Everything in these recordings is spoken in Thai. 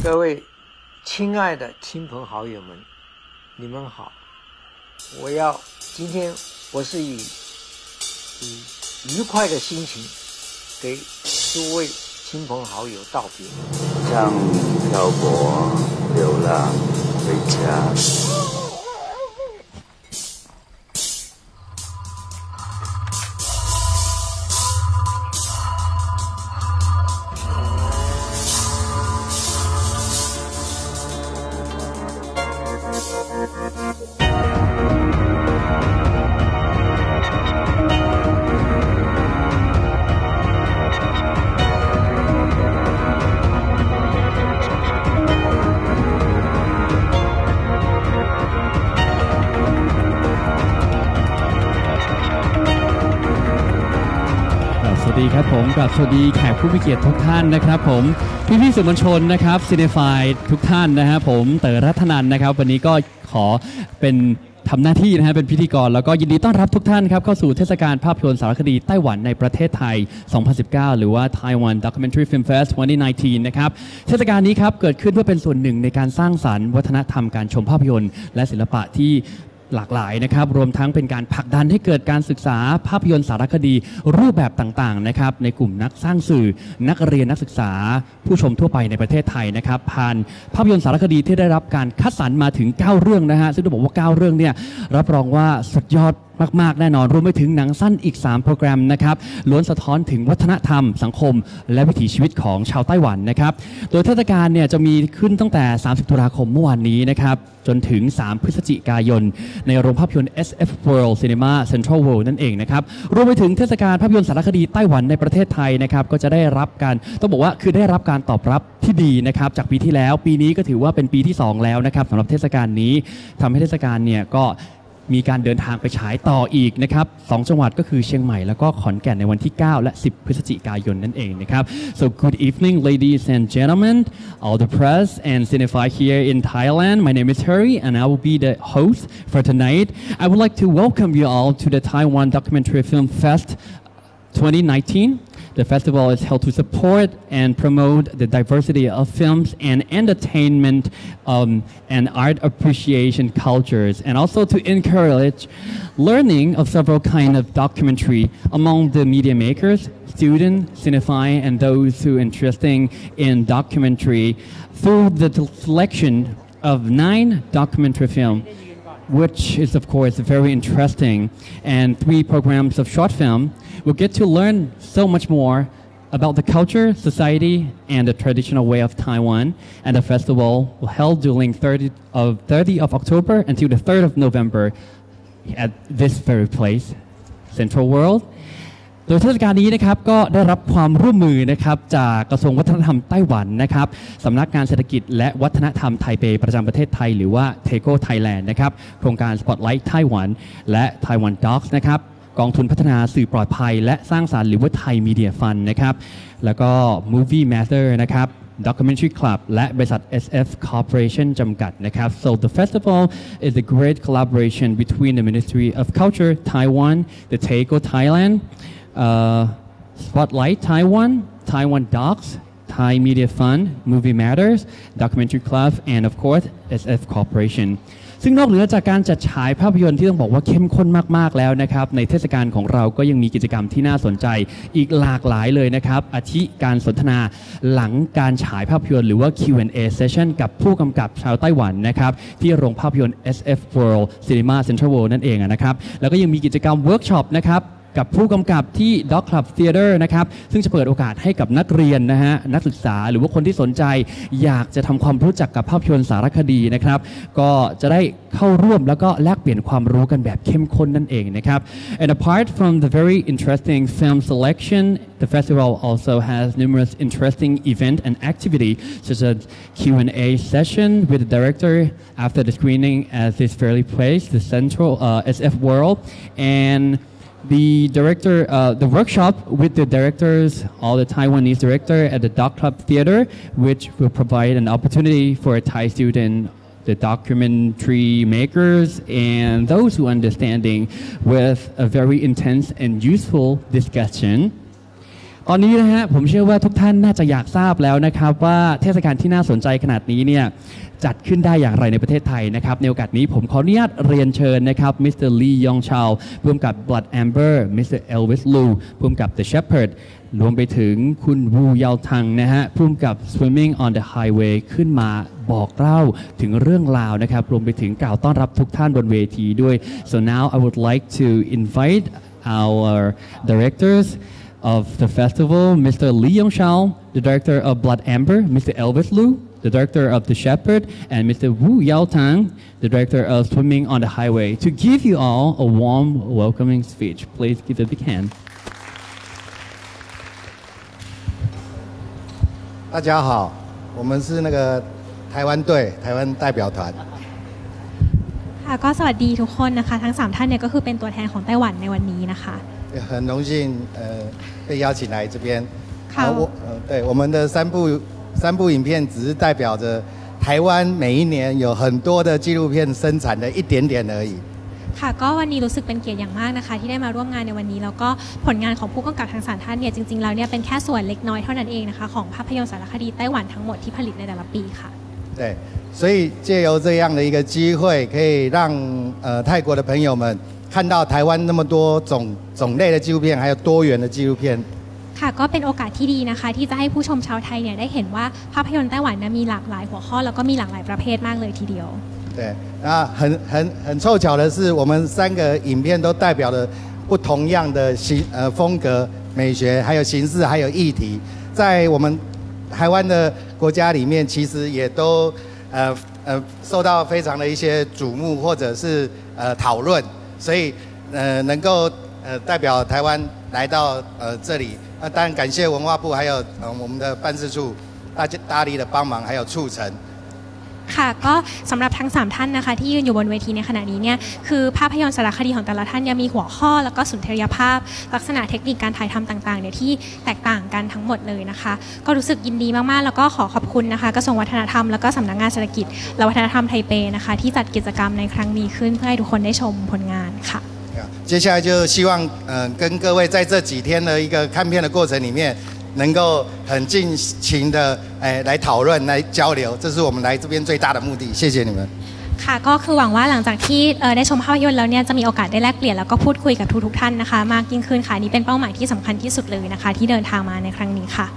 各位亲爱的亲朋好友们，你们好！今天我是以愉快的心情给诸位亲朋好友道别。 像漂泊、流浪、回家。 สวัสดีครับผมกับสวัสดีแขกผู้มีเกียรติทุกท่านนะครับผมพี่สื่อมวลชนนะครับซีเนฟายทุกท่านนะครับผมเต๋อรัตนันนะครับวันนี้ก็ขอเป็นทำหน้าที่นะฮะเป็นพิธีกรแล้วก็ยินดีต้อนรับทุกท่านครับเข้าสู่เทศกาลภาพยนตร์สารคดีไต้หวันในประเทศไทย 2019 หรือว่า Taiwan Documentary Film Fest 2019 นะครับเทศกาลนี้ครับเกิดขึ้นเพื่อเป็นส่วนหนึ่งในการสร้างสรรค์วัฒนธรรมการชมภาพยนตร์และศิลปะที่หลากหลายนะครับรวมทั้งเป็นการผลักดันให้เกิดการศึกษาภาพยนตร์สารคดีรูปแบบต่างๆนะครับในกลุ่มนักสร้างสื่อนักเรียนนักศึกษาผู้ชมทั่วไปในประเทศไทยนะครับผ่านภาพยนตร์สารคดีที่ได้รับการคัดสรรมาถึง9เรื่องนะฮะซึ่งต้องบอกว่า9เรื่องเนี่ยรับรองว่าสุดยอดมากๆแน่นอนรวมไปถึงหนังสั้นอีก3โปรแกรมนะครับล้วนสะท้อนถึงวัฒนธรรมสังคมและวิถีชีวิตของชาวไต้หวันนะครับโดยเทศกาลเนี่ยจะมีขึ้นตั้งแต่30ตุลาคมเมื่อวานนี้นะครับจนถึง3พฤศจิกายนในโรงภาพยนตร์ SF World Cinema Central World นั่นเองนะครับรวมไปถึงเทศกาลภาพยนตร์สารคดีไต้หวันในประเทศไทยนะครับก็จะได้รับการต้องบอกว่าคือได้รับการตอบรับที่ดีนะครับจากปีที่แล้วปีนี้ก็ถือว่าเป็นปีที่2แล้วนะครับสำหรับเทศกาลนี้ทำให้เทศกาลเนี่ยก็มีการเดินทางไปฉายต่ออีกนะครับ2จังหวัดก็คือเชียงใหม่แล้วก็ขอนแก่นในวันที่9และ10พฤศจิกายนนั่นเองนะครับ So good evening ladies and gentlemen all the press and cinephile here in Thailand my name is Harry and I will be the host for tonight I would like to welcome you all to the Taiwan Documentary Film Fest 2019. The festival is held to support and promote the diversity of films and entertainment and art appreciation cultures, and also to encourage learning of several kinds of documentary among the media makers, students, cinephile, and those who are interested in documentary through the selection of 9 documentary films, which is of course very interesting, and 3 programs of short film. We'll get to learn so much more about the culture, society, and the traditional way of Taiwan. And the festival will held during 30 of October until the 3rd of November at this very place, Central World. โดยเทศกาลนี้นะครับก็ได้รับความร่วมมือนะครับจากกระทรวงวัฒนธรรมไต้หวันนะครับสำนักงานเศรษฐกิจและวัฒนธรรมไทเปประจำประเทศไทยหรือว่า TAEGO Thailand นะครับโครงการ Spotlight Taiwan และ Taiwan Docs นะครับกองทุนพัฒนาสื่อปลอดภัยและสร้างสรรค์หรือว่า Thai Media Fund นะครับแล้วก็ Movie Matter นะครับ Documentary Club และบริษัท SF Corporation จำกัดนะครับ So the festival is a great collaboration between the Ministry of Culture Taiwan, the TAEGO Thailand, Spotlight Taiwan, Taiwan Docs, Thai Media Fund, Movie Matters, Documentary Club, and of course SF Corporationซึ่งนอกเหนือจากการจัดฉายภาพยนตร์ที่ต้องบอกว่าเข้มข้นมากๆแล้วนะครับในเทศกาลของเราก็ยังมีกิจกรรมที่น่าสนใจอีกหลากหลายเลยนะครับอาทิการสนทนาหลังการฉายภาพยนตร์หรือว่า Q&A session กับผู้กำกับชาวไต้หวันนะครับที่โรงภาพยนตร์ SF World Cinema Central World นั่นเองนะครับแล้วก็ยังมีกิจกรรมเวิร์กช็อปนะครับกับผู้กำกับที่ Doc Club Theater นะครับซึ่งจะเปิดโอกาสให้กับนักเรียนนะฮะนักศึกษาหรือว่าคนที่สนใจอยากจะทำความรู้จักกับภาพยนตร์สารคดีนะครับก็จะได้เข้าร่วมแล้วก็แลกเปลี่ยนความรู้กันแบบเข้มข้นนั่นเองนะครับ And apart from the very interesting film selection the festival also has numerous interesting event and activity such as Q&A session with the director after the screening at this very place the Central SF World and the director, the workshop with the directors, all the Taiwanese director at the Doc Club Theater, which will provide an opportunity for a Thai student, the documentary makers, and those who are understanding with a very intense and useful discussion. ตอนนี้นะฮะผมเชื่อว่าทุกท่านน่าจะอยากทราบแล้วนะครับว่าเทศกาลที่น่าสนใจขนาดนี้เนี่ยจัดขึ้นได้อย่างไรในประเทศไทยนะครับในโอกาสนี้ผมขออนุญาตเรียนเชิญนะครับมิสเตอร์ลียองชาวร่วมกับ Blood Amber มิสเตอร์เอลวิสลูร่วมกับ The Shepherd รวมไปถึงคุณวูเยาทังนะฮะร่วมกับ Swimming on the Highway ขึ้นมาบอกเล่าถึงเรื่องราวนะครับรวมไปถึงกล่าวต้อนรับทุกท่านบนเวทีด้วย so now I would like to invite our directors of the festival, Mr. Lee Yong-shao, the director of Blood Amber, Mr. Elvis Lu, the director of The Shepherd, and Mr. Wu Yao-tang, the director of Swimming on the Highway, to give you all a warm welcoming speech. Please give a big hand. 大家好，我们是那个台湾队，台湾代表团。 ค่ะก็สวัสดีทุกคนนะคะทั้ง3ท่านเนี่ยก็คือเป็นตัวแทนของไต้หวันในวันนี้นะคะ很荣幸被邀请来这边。 好对我们的三部影片只是代表着台湾每一年有很多的纪录片生产的一点点而已。 ค่ะก็วันนี้รู้สึกเป็นเกียรติอย่างมากนะคะที่ได้มาร่วมงานในวันนี้แล้วก็ผลงานของผู้กำกับทั้ง3ท่านเนี่ยจริงๆแล้วเนี่ยเป็นแค่ส่วนเล็กน้อยเท่านั้นเองนะคะของภาพยนตร์สารคดีไต้หวันทั้งหมดที่ผลิตในแต่ละปีค่ะ对，所以借由这样的一个机会，可以让泰国的朋友们看到台湾那么多种类的纪录片，还有多元的纪录片。 ค่ะก็เป็นโอกาสที่ดีนะคะที่จะให้ผู้ชมชาวไทยเนี่ยได้เห็นว่าภาพยนตร์ไต้หวันมีหลากหลายหัวข้อแล้วก็มีหลากหลายประเภทมากเลยทีเดียว对，那很凑巧的是，我们3个影片都代表了不同样的风格、美学，还有形式，还有议题，在我们台湾的国家里面，其实也都受到非常的一些瞩目或者是讨论，所以能够代表台湾来到这里，当然感谢文化部还有我们的办事处大力的帮忙还有促成。 ค่ะก็สำหรับทั้ง3ท่านนะคะที่ยืนอยู่บนเวทีในขณะนี้เนี่ยคือภาพยนตร์สารคดีของแต่ละท่านเนี่ยมีหัวข้อแล้วก็สุนทรียภาพลักษณะเทคนิคการถ่ายทำต่างๆเนี่ยที่แตกต่างกันทั้งหมดเลยนะคะก็รู้สึกยินดีมากๆแล้วก็ขอขอบคุณนะคะกระทรวงวัฒนธรรมแล้วก็สำนักงานเศรษฐกิจและวัฒนธรรมไทเปนะคะที่จัดกิจกรรมในครั้งนี้ขึ้นเพื่อให้ทุกคนได้ชมผลงานค่ะ接下来就希望跟各位在这几天的一个看片的过程里面能够很尽情的来讨论来交流，这是我们来这边最大的目的。谢谢你们。 ค่ะก็คือหวังว่าหลังจากที่ได้ชมภาพยนตร์แล้วเนี่ยจะมีโอกาสได้แลกเปลี่ยนแล้วก็พูดคุยกับทุกๆท่านนะคะมากยิ่งขึ้นค่ะนี่เป็นเป้าหมายที่สำคัญที่สุดเลยนะคะที่เดินทางมาในครั้งนี้ค่ะ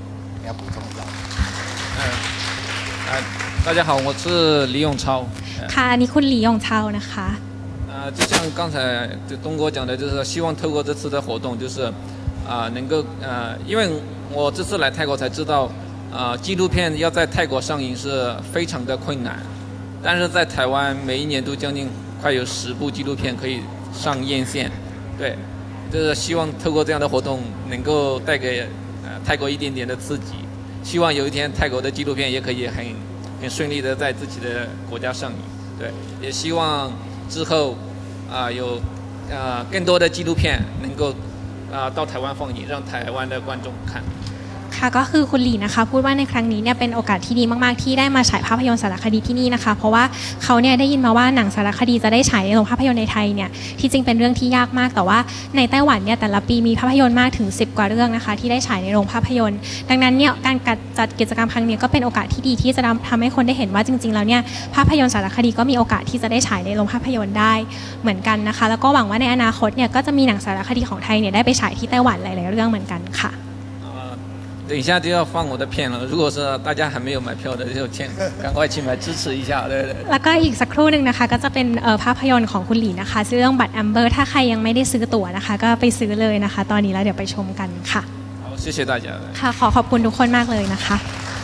大家好，我是李永超。 ค่ะอันนี้คุณหลี่ยงเชานะคะ就像刚才东哥讲的，就是希望透过这次的活动，就是能够因为我这次来泰国才知道，纪录片要在泰国上映是非常的困难，但是在台湾每一年都将近快有10部纪录片可以上院线，对，就是希望透过这样的活动能够带给泰国一点点的刺激，希望有一天泰国的纪录片也可以很顺利的在自己的国家上映，对，也希望之后有更多的纪录片能够到台湾放映，让台湾的观众看。 ค่ะก็คือคุณหลี่นะคะพูดว่าในครั้งนี้เนี่ยเป็นโอกาสที่ดีมากๆที่ได้มาฉายภาพยนตร์สารคดีที่นี่นะคะเพราะว่าเขาเนี่ยได้ยินมาว่าหนังสารคดีจะได้ฉายในโรงภาพยนตร์ในไทยเนี่ยที่จริงเป็นเรื่องที่ยากมากแต่ว่าในไต้หวันเนี่ยแต่ละปีมีภาพยนตร์มากถึง10 กว่าเรื่องนะคะที่ได้ฉายในโรงภาพยนตร์ดังนั้นเนี่ยการจัดกิจกรรมครั้งนี้ก็เป็นโอกาสที่ดีที่จะทำให้คนได้เห็นว่าจริงๆแล้วเนี่ยภาพยนตร์สารคดีก็มีโอกาสที่จะได้ฉายในโรงภาพยนตร์ได้เหมือนกันนะคะแล้วก็หวังว่าในอนาคตเนี่ยก็จะมีหนังสารคดีของไทยเนี่ยได้ไปฉายที่ไต้หวันหลายๆเรื่องเหมือนกันค่ะ等一下就要放我的片了，如果是大家还没有买票的，就赶快去买支持一下，对对。 แล้วก็อีกสักครู่หนึ่งนะคะก็จะเป็นภาพยนตร์ของคุณหลี่นะคะชื่อเรื่องบัตรแอมเบอร์ถ้าใครยังไม่ได้ซื้อตั๋วนะคะก็ไปซื้อเลยนะคะตอนนี้แล้วเดี๋ยวไปชมกันค่ะ好谢谢大家ค่ะขอบคุณทุกคนมากเลยนะคะ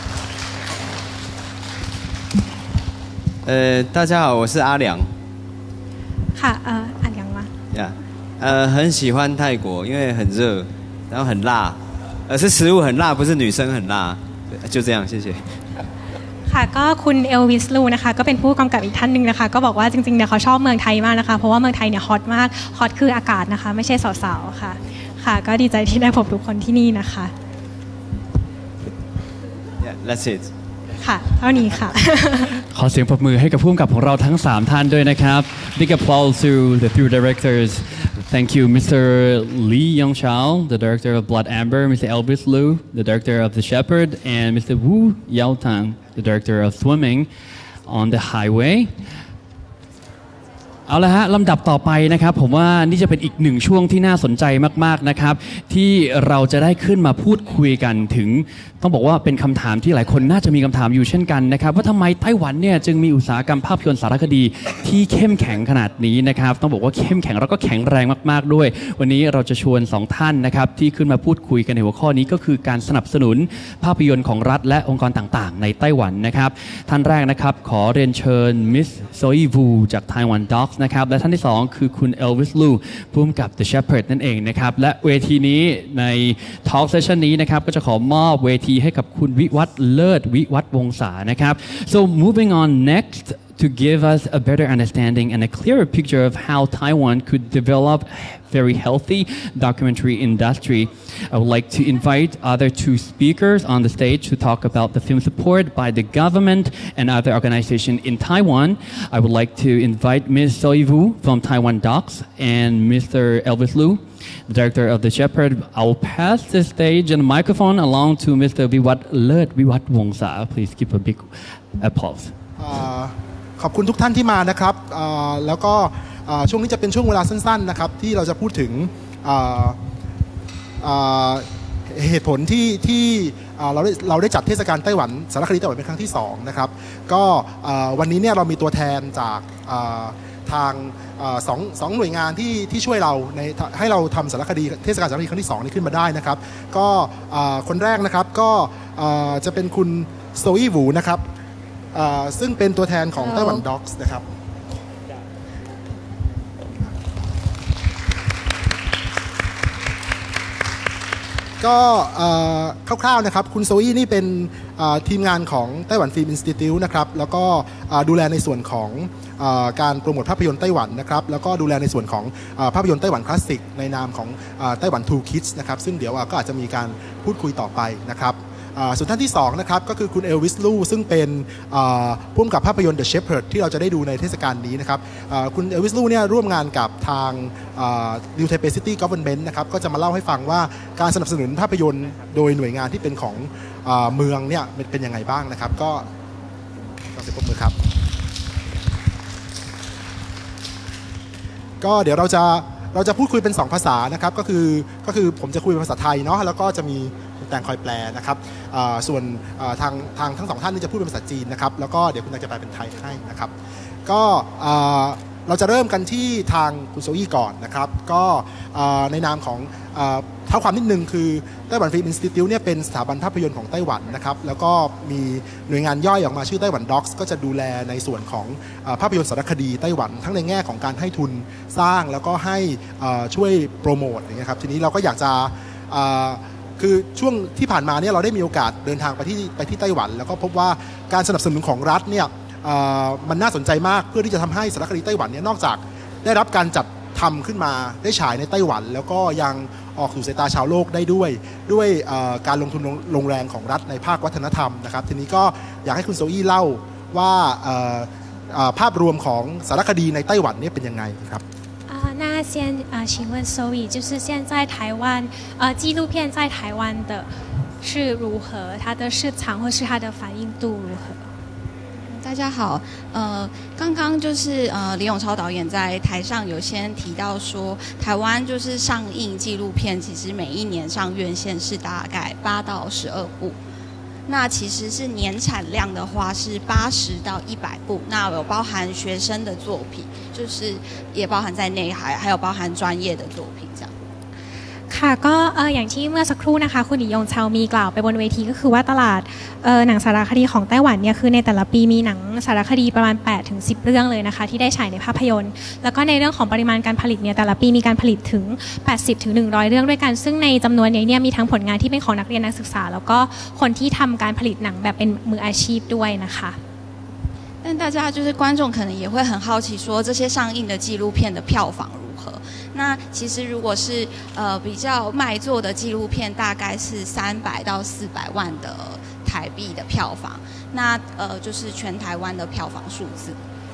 大家好，我是阿良。 ค่ะ阿良吗？ 很喜欢泰国，因为很热，然后很辣。是食物很辣，不是女生很辣，就这样，谢谢。 ค่ะก็คุณเอลวิสลูนะคะก็เป็นผู้กำกับอีกท่านหนึ่งนะคะก็บอกว่าจริงๆเนี่ยเขาชอบเมืองไทยมากนะคะเพราะว่าเมืองไทยเนี่ยฮอตมากฮอตคืออากาศนะคะไม่ใช่สาวๆค่ะค่ะก็ดีใจที่ได้พบทุกคนที่นี่นะคะ That's it ค่ะเท่านี้ค่ะขอเสียงปรบมือให้กับผู้กำกับของเราทั้ง3ท่านด้วยนะครับ Big applause to the three directors Thank you, Mr. Lee Yongchao, the director of Blood Amber, Mr. Elvis Liu, the director of The Shepherd, and Mr. Wu Yaotang, the director of Swimming on the Highway. เอาละฮะลำดับต่อไปนะครับผมว่านี่จะเป็นอีกหนึ่งช่วงที่น่าสนใจมากๆนะครับที่เราจะได้ขึ้นมาพูดคุยกันถึงต้องบอกว่าเป็นคำถามที่หลายคนน่าจะมีคำถามอยู่เช่นกันนะครับว่าทำไมไต้หวันเนี่ยจึงมีอุตสาหกรรมภาพยนตร์สารคดีที่เข้มแข็งขนาดนี้นะครับต้องบอกว่าเข้มแข็งแล้วก็แข็งแรงมากๆด้วยวันนี้เราจะชวน2ท่านนะครับที่ขึ้นมาพูดคุยกันในหัวข้อนี้ก็คือการสนับสนุนภาพยนตร์ของรัฐและองค์กรต่างๆในไต้หวันนะครับท่านแรกนะครับขอเรียนเชิญมิสโซอีวูจาก Taiwan Docs นะครับและท่านที่2คือคุณ Elvis Liu ผู้กำกับ The Shepherd นั่นเองนะครับและเวทีนี้ใน Talk Session นี้นะครับก็จะขอมอบเวทีให้กับคุณวิวัฒน์เลิศวิวัฒน์วงศานะครับ so moving on next to give us a better understanding and a clearer picture of how Taiwan could develop very healthy documentary industry. I would like to invite other two speakers on the stage to talk about the film support by the government and other organizations in Taiwan. I would like to invite Ms. Soy Wu from Taiwan Docs and Mr. Elvis Liu, the director of The Shepherd. I will pass the stage and the microphone along to Mr. Viwat Lerth Viwat Wongsa. Please give a big applause. ขอบคุณทุกท่านที่มานะครับแล้วก็ช่วงนี้จะเป็นช่วงเวลาสั้นๆนะครับที่เราจะพูดถึงเหตุผลที่เราได้จัดเทศกาลไต้หวันสารคดีไต้หวันเป็นครั้งที่2นะครับก็วันนี้เนี่ยเรามีตัวแทนจากทางสองหน่วยงานที่ช่วยเราให้เราทำสารคดีเทศกาลสารคดีครั้งที่2นี้ขึ้นมาได้นะครับก็คนแรกนะครับก็จะเป็นคุณโซอี้หวูนะครับซึ่งเป็นตัวแทนของไต้หวันด็อกส์นะครับก็คร่าวๆนะครับคุณโซอี้นี่เป็นทีมงานของไต้หวันฟิล์มอินสติทิวต์นะครับแล้วก็ดูแลในส่วนของการโปรโมทภาพยนตร์ไต้หวันนะครับแล้วก็ดูแลในส่วนของภาพยนตร์ไต้หวันคลาสสิกในนามของไต้หวันทูคิดส์นะครับซึ่งเดี๋ยวก็อาจจะมีการพูดคุยต่อไปนะครับส่วนท่านที่2นะครับก็คือคุณเอลวิสลูซึ่งเป็นผู้กำกับภาพยนตร์ The Shepherd ที่เราจะได้ดูในเทศกาลนี้นะครับคุณเอลวิสลูเนี่ยร่วมงานกับทาง New Taipei City Government นะครับก็จะมาเล่าให้ฟังว่าการสนับสนุนภาพยนตร์โดยหน่วยงานที่เป็นของเมืองเนี่ยเป็นยังไงบ้างนะครับก็เสียงปรบมือครับก็เดี๋ยวเราจะพูดคุยเป็น2ภาษานะครับก็คือผมจะคุยเป็นภาษาไทยเนาะแล้วก็จะมีแตงคอยแปลนะครับส่วนทางทั้ง2ท่านนี่จะพูดเป็นภาษาจีนนะครับแล้วก็เดี๋ยวคุณแตงจะแปลเป็นไทยให้นะครับก็เราจะเริ่มกันที่ทางคุณโซอี้ก่อนนะครับก็ในนามของเท่าความนิดนึงคือไต้หวันฟิล์มอินสติทิวต์เนี่ยเป็นสถาบันภาพยนตร์ของไต้หวันนะครับแล้วก็มีหน่วยงานย่อยออกมาชื่อไต้หวันด็อกส์ก็จะดูแลในส่วนของภาพยนตร์สารคดีไต้หวันทั้งในแง่ของการให้ทุนสร้างแล้วก็ให้ช่วยโปรโมทอย่างเงี้ยครับทีนี้เราก็อยากจะคือช่วงที่ผ่านมาเนี่ยเราได้มีโอกาสเดินทางไปที่ไต้หวันแล้วก็พบว่าการสนับสนุนของรัฐเนี่ยมันน่าสนใจมากเพื่อที่จะทำให้สารคดีไต้หวันเนี่ยนอกจากได้รับการจัดทำขึ้นมาได้ฉายในไต้หวันแล้วก็ยังออกสู่สายตาชาวโลกได้ด้วยการลงทุนลงแรงของรัฐในภาควัฒนธรรมนะครับทีนี้ก็อยากให้คุณโซอี้เล่าว่าภาพรวมของสารคดีในไต้หวันเนี่ยเป็นยังไงครับ那先请问 Zoe， 就是现在台湾纪录片在台湾的是如何？它的市场或是它的反应度如何？ 大家好，刚刚就是李永超导演在台上有先提到说，台湾就是上映纪录片，其实每一年上院线是大概8到12部。那其实是年产量的话是80到100部，那有包含学生的作品，就是也包含在内，还有包含专业的作品这样。 ค่ะก็อย่างที่เมื่อสักครู่นะคะคุณหลี่ยงเชามีกล่าวไปบนเวทีก็คือว่าตลาดหนังสารคดีของไต้หวันเนี่ยคือในแต่ละปีมีหนังสารคดีประมาณ 8-10 เรื่องเลยนะคะที่ได้ฉายในภาพยนตร์แล้วก็ในเรื่องของปริมาณการผลิตเนี่ยแต่ละปีมีการผลิตถึง 80-100 เรื่องด้วยกันซึ่งในจำนวนนี้เนี่ยมีทั้งผลงานที่เป็นของนักเรียนนักศึกษาแล้วก็คนที่ทำการผลิตหนังแบบเป็นมืออาชีพด้วยนะคะ但大家就是观众可能也会很好奇说这些上映的纪录片的票房如何那其实如果是比较卖座的纪录片大概是300到400万的台币的票房那就是全台湾的票房数字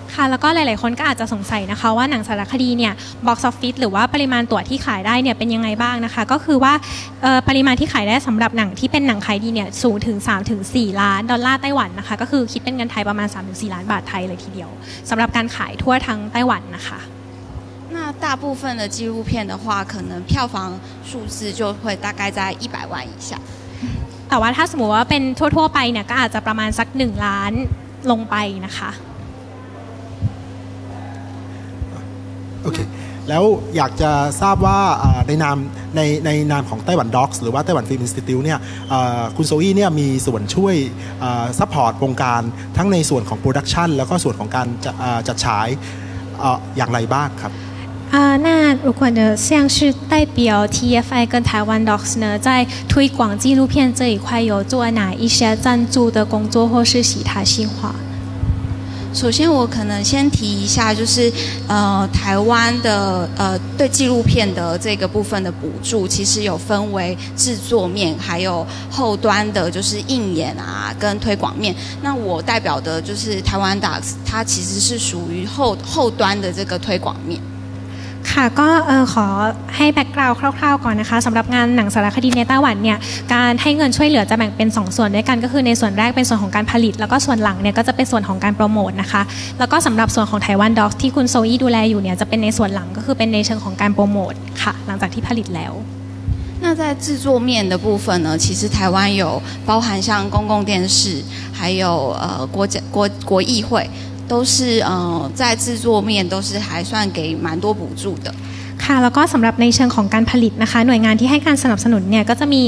ค่ะแล้วก็หลายๆคนก็อาจจะสงสัยนะคะว่าหนังสารคดีเนี่ย box office หรือว่าปริมาณตั๋วที่ขายได้เนี่ยเป็นยังไงบ้างนะคะก็คือว่าปริมาณที่ขายได้สำหรับหนังที่เป็นหนังขายดีเนี่ยสูงถึง 3-4 ล้านดอลลาร์ไต้หวันนะคะก็คือคิดเป็นเงินไทยประมาณ 3-4 ล้านบาทไทยเลยทีเดียวสำหรับการขายทั่วทั้งไต้หวันนะคะ那大部分的纪录片的话，可能票房数字就会大概在100万以下。 แต่ว่าถ้าสมมติว่าเป็นทั่วๆไปเนี่ยก็อาจจะประมาณสัก1ล้านลงไปนะคะโอเคแล้วอยากจะทราบว่าในนามของไต้หวันด็อกส์หรือว่าไต้หวันฟิล์มอินสติทิวเนี่ยคุณโซอี้เนี่ยมีส่วนช่วยซัพพอร์ตวงการทั้งในส่วนของโปรดักชันแล้วก็ส่วนของการจัดฉายอย่างไรบ้างครับ那如果呢，像是代表 TFI 跟台湾 Docs 呢，在推广纪录片这一块有做哪一些赞助的工作，或是其他计划？ 首先，我可能先提一下，就是台湾的对纪录片的这个部分的补助，其实有分为制作面，还有后端的，就是映演啊跟推广面。那我代表的就是台湾 Docs， 它其实是属于后端的这个推广面。 ค่ะก็ขอให้แบ็กกราวด์คร่าวๆก่อนนะคะสำหรับงานหนังสารคดีในไต้หวันเนี่ยการให้เงินช่วยเหลือจะแบ่งเป็น2ส่วนด้วยกันก็คือในส่วนแรกเป็นส่วนของการผลิตแล้วก็ส่วนหลังเนี่ยก็จะเป็นส่วนของการโปรโมทนะคะแล้วก็สำหรับส่วนของไต้หวันด็อกที่คุณโซอี้ดูแลอยู่เนี่ยจะเป็นในส่วนหลังก็คือเป็นในเชิงของการโปรโมทค่ะหลังจากที่ผลิตแล้ว那在制作面的部分呢，其实台湾有包含像公共电视，还有国议会。都是在制作面都是还算给蛮多补助的。 ค่ะแล้วก็สำหรับในเชิงของการผลิตนะคะหน่วยงานที่ให้การสนับสนุนเนี่ยก็จะมี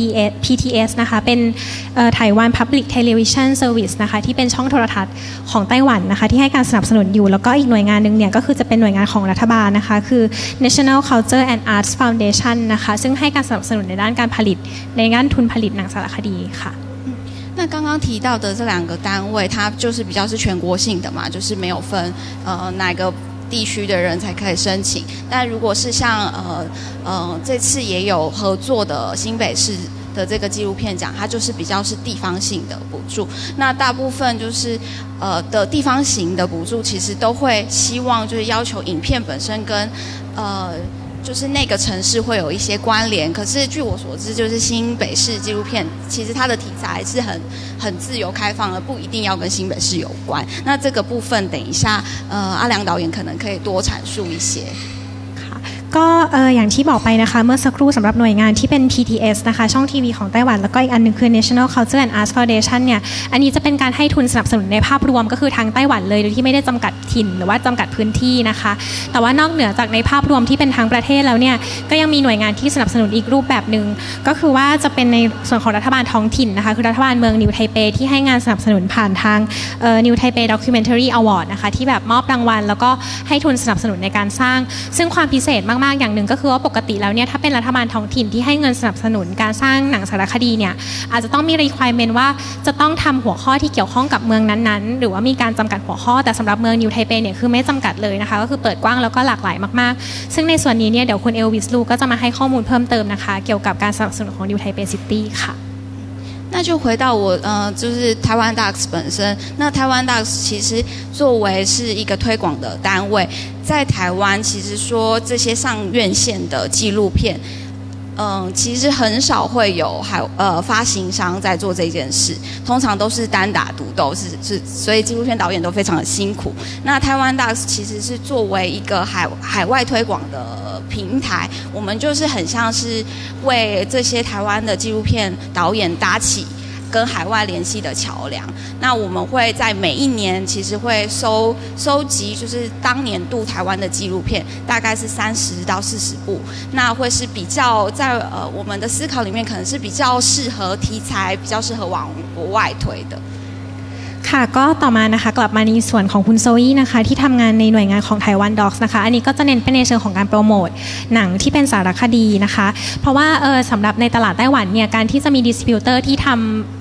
PTS นะคะเป็นไต้หวัน Public Television Service นะคะที่เป็นช่องโทรทัศน์ของไต้หวันนะคะที่ให้การสนับสนุนอยู่แล้วก็อีกหน่วยงานนึงเนี่ยก็คือจะเป็นหน่วยงานของรัฐบาลนะคะคือ National Culture and Arts Foundation นะคะซึ่งให้การสนับสนุนในด้านการผลิตในด้านทุนผลิตหนังสารคดีค่ะ那刚刚提到的这2个单位，它就是比较是全国性的嘛，就是没有分哪个地区的人才可以申请。但如果是像这次也有合作的新北市的这个纪录片奖，它就是比较是地方性的补助。那大部分就是的地方型的补助，其实都会希望就是要求影片本身跟就是那个城市会有一些关联，可是据我所知，就是新北市纪录片，其实它的题材是很自由开放的，不一定要跟新北市有关。那这个部分，等一下阿良导演可能可以多阐述一些。 ก็อย่างที่บอกไปนะคะเมื่อสักครู่สำหรับหน่วยงานที่เป็น PTS นะคะช่องทีวีของไต้หวันแล้วก็อีกอันนึงคือ National Culture and Arts Foundation เนี่ยอันนี้จะเป็นการให้ทุนสนับสนุนในภาพรวมก็คือทางไต้หวันเลยโดยที่ไม่ได้จำกัดถิ่นหรือว่าจำกัดพื้นที่นะคะแต่ว่านอกเหนือจากในภาพรวมที่เป็นทางประเทศแล้วเนี่ยก็ยังมีหน่วยงานที่สนับสนุนอีกรูปแบบนึงก็คือว่าจะเป็นในส่วนของรัฐบาลท้องถิ่นนะคะคือรัฐบาลเมืองนิวไทเปที่ให้งานสนับสนุนผ่านทางNew Taipei Documentary Award นะคะที่แบบมอบรางวัลแล้วก็ให้ทุนสนับสนุนในการสร้างซึ่งความพิเศษมากๆอย่างนึงก็คือปกติแล้วเนี่ยถ้าเป็นรัฐบาลท้องถิ่นที่ให้เงินสนับสนุนการสร้างหนังสารคดีเนี่ยอาจจะต้องมี requirement ว่าจะต้องทำหัวข้อที่เกี่ยวข้องกับเมืองนั้นๆหรือว่ามีการจำกัดหัวข้อแต่สำหรับเมืองนิวไทเปเนี่ยคือไม่จำกัดเลยนะคะก็คือเปิดกว้างแล้วก็หลากหลายมากๆซึ่งในส่วนนี้เนี่ยเดี๋ยวคุณเอลวิสลูก็จะมาให้ข้อมูลเพิ่มเติมนะคะเกี่ยวกับการสนับสนุนของนิวไทเปซิตี้ค่ะ那就回到我就是台湾 Docs 本身。那台湾 Docs 其实作为是一个推广的单位，在台湾其实说这些上院线的纪录片，其实很少会有发行商在做这件事，通常都是单打独斗，所以纪录片导演都非常的辛苦。那台湾 Docs 其实是作为一个海外推广的平台，我们就是很像是为这些台湾的纪录片导演搭起跟海外联系的桥梁。那我们会在每一年其实会收集就是当年度台湾的纪录片，大概是30到40部，那会是比较在我们的思考里面可能是比较适合题材比较适合往国外推的。 ค่ะก็ต่อมานะคะกลับมาในส่วนของคุณโซอี้นะคะที่ทำงานในหน่วยงานของไต้หวันด็อกส์นะคะอันนี้ก็จะเน้นเป็นในเชิงของการโปรโมทหนังที่เป็นสารคดีนะคะเพราะว่าสำหรับในตลาดไต้หวันเนี่ยการที่จะมีดิสติบิวเตอร์ที่ทำ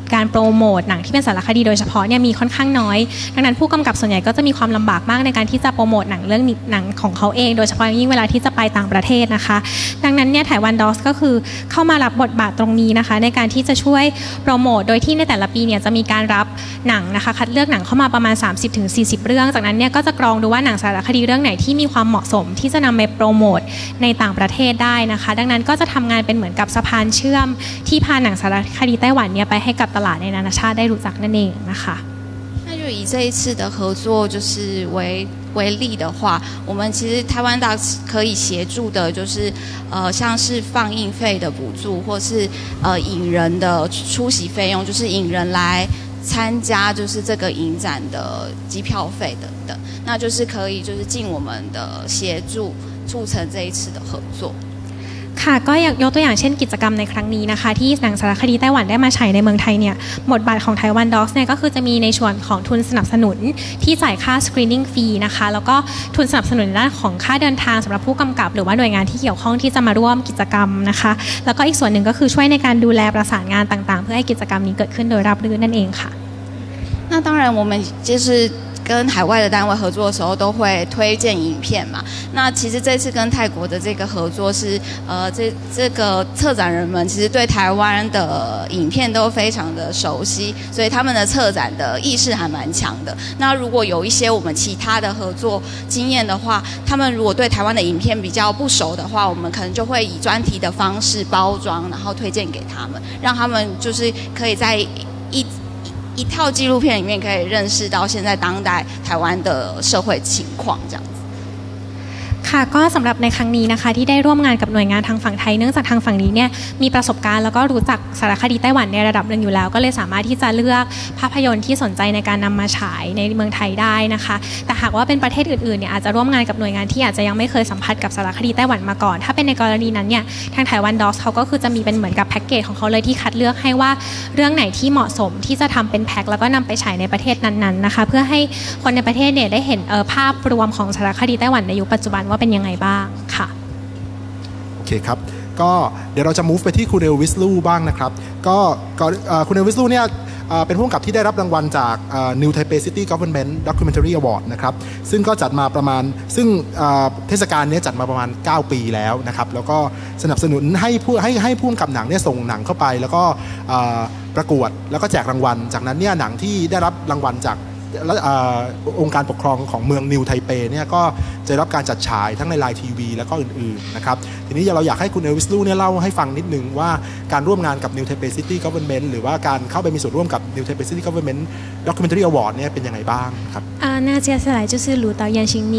การโปรโมทหนังที่เป็นสารคดีโดยเฉพาะเนี่ยมีค่อนข้างน้อยดังนั้นผู้กำกับส่วนใหญ่ก็จะมีความลำบากมากในการที่จะโปรโมทหนังเรื่องหนังของเขาเองโดยเฉพาะยิ่งเวลาที่จะไปต่างประเทศนะคะดังนั้นเนี่ยไต้หวันด็อกก็คือเข้ามารับบทบาทตรงนี้นะคะในการที่จะช่วยโปรโมทโดยที่ในแต่ละปีเนี่ยจะมีการรับหนังนะคะคัดเลือกหนังเข้ามาประมาณ 30-40 เรื่องจากนั้นเนี่ยก็จะกรองดูว่าหนังสารคดีเรื่องไหนที่มีความเหมาะสมที่จะนำไปโปรโมทในต่างประเทศได้นะคะดังนั้นก็จะทำงานเป็นเหมือนกับสะพานเชื่อมที่พาหนังสารคดีไต้หวันเนี่ยไปให้กับตลาดในนานาชาติได้รู้จักนั่นเองนะคะ那就以这一次的合作就是为例的话，我们其实台湾大可以协助的，就是像是放映费的补助，或是引人的出席费用，就是引人来参加就是这个影展的机票费等等，那就是可以就是尽我们的协助促成这一次的合作。 ค่ะก็ยกตัวอย่างเช่นกิจกรรมในครั้งนี้นะคะที่หนังสารคดีไต้หวันได้มาฉายในเมืองไทยเนี่ยบทบาทของไต้หวันด็อกเนี่ยก็คือจะมีในส่วนของทุนสนับสนุนที่จ่ายค่าสกรีนนิ่งฟรีนะคะแล้วก็ทุนสนับสนุนด้านของค่าเดินทางสำหรับผู้กำกับหรือว่าหน่วยงานที่เกี่ยวข้องที่จะมาร่วมกิจกรรมนะคะแล้วก็อีกส่วนหนึ่งก็คือช่วยในการดูแลประสานงานต่างๆเพื่อให้กิจกรรมนี้เกิดขึ้นโดยราบรื่นนั่นเองค่ะ那当然我们就是跟海外的单位合作的时候，都会推荐影片嘛。那其实这次跟泰国的这个合作是，这个策展人们其实对台湾的影片都非常的熟悉，所以他们的策展的意识还蛮强的。那如果有一些我们其他的合作经验的话，他们如果对台湾的影片比较不熟的话，我们可能就会以专题的方式包装，然后推荐给他们，让他们就是可以在一套纪录片里面可以认识到现在当代台湾的社会情况这样子。 ค่ะก็สำหรับในครั้งนี้นะคะที่ได้ร่วมงานกับหน่วยงานทางฝั่งไทยเนื่องจากทางฝั่งนี้เนี่ยมีประสบการณ์แล้วก็รู้จักสารคดีไต้หวันในระดับหนึ่งอยู่แล้วก็เลยสามารถที่จะเลือกภาพยนตร์ที่สนใจในการนำมาฉายในเมืองไทยได้นะคะแต่หากว่าเป็นประเทศอื่นๆเนี่ยอาจจะร่วมงานกับหน่วยงานที่อาจจะยังไม่เคยสัมผัสกับสารคดีไต้หวันมาก่อนถ้าเป็นในกรณีนั้นเนี่ยทางไต้หวันด็อกเขาก็คือจะมีเป็นเหมือนกับแพ็กเกจของเขาเลยที่คัดเลือกให้ว่าเรื่องไหนที่เหมาะสมที่จะทำเป็นแพ็คแล้วก็นำไปฉายในประเทศนั้นๆนะคะเพื่อให้คนในประเทศเนี่ยได้เห็นภาพรวมของสารคดีไต้หวันในยุคปัจจุบันว่าเป็นยังไงบ้างค่ะโอเคครับก็เดี๋ยวเราจะ move ไปที่คุณเอลวิสลูบ้างนะครับก็คุณเอลวิสลูเนี่ยเป็นผู้กำกับที่ได้รับรางวัลจาก New Taipei City Government Documentary Award นะครับซึ่งก็จัดมาประมาณซึ่งเทศกาลนี้จัดมาประมาณ9ปีแล้วนะครับแล้วก็สนับสนุนให้ผู้กำกับหนังเนี่ยส่งหนังเข้าไปแล้วก็ประกวดแล้วก็แจกรางวัลจากนั้นเนี่ยหนังที่ได้รับรางวัลจากองค์การปกครองของเมืองนิวไทเปเนี่ยก็จะรับการจัดฉายทั้งในไลน์ทีวีแล้วก็อื่นๆนะครับทีนี้เราอยากให้คุณเอลวิสลูเนี่ยเล่าให้ฟังนิดนึงว่าการร่วมงานกับ New Taipei City Government หรือว่าการเข้าไปมีส่วนร่วมกับ New Taipei City Government Documentary Award เนี่ยเป็นยังไงบ้างครับ那接下来就是卢导演，请你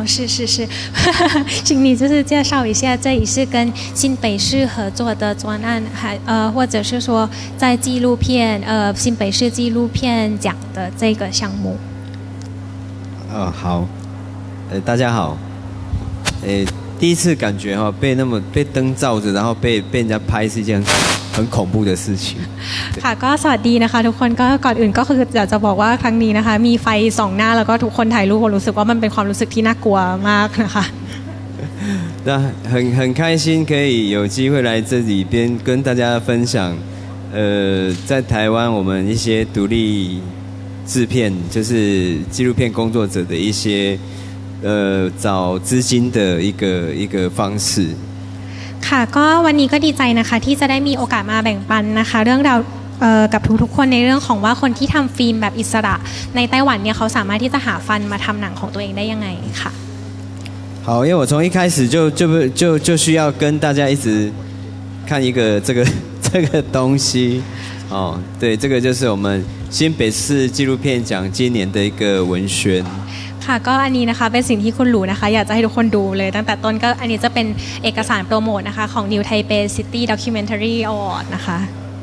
请你就是介绍一下，这里是跟新北市合作的专案，或者是说在纪录片新北市纪录片奖的这个项目。 好，大家好，第一次感觉被灯照着，然后被人家拍是一件很恐怖的事情。 ค่ะก็สวัสดีนะคะทุกคนก็ก่อนอื่นก็คืออยากจะบอกว่าครั้งนี้นะคะมีไฟส่องหน้าแล้วก็ทุกคนถ่ายรูปรู้สึกว่ามันเป็นความรู้สึกที่น่ากลัวมากนะคะ那很开心可以有机会来这里边跟大家分享，在台湾我们一些独立制片，就是纪录片工作者的一些找资金的一个方式。 ค่ะก็วันนี้ก็ดีใจนะคะที่จะได้มีโอกาสมาแบ่งปันนะคะเรื่องราวกับทุกๆคนในเรื่องของว่าคนที่ทำฟิล์มแบบอิสระในไต้หวันเนี่ยเขาสามารถที่จะหาฟันมาทำหนังของตัวเองได้ยังไงค่ะ好，因为我从一开始就需要跟大家一直看一个这个东西哦，对，这个就是我们新北市纪录片奖今年的一个文宣。 ค่ะก็อันนี้นะคะเป็นสิ่งที่คุณหลูนะคะอยากจะให้ทุกคนดูเลยตั้งแต่ต้นก็อันนี้จะเป็นเอกสารโปรโมทนะคะของ New Taipei City Documentary Award นะคะ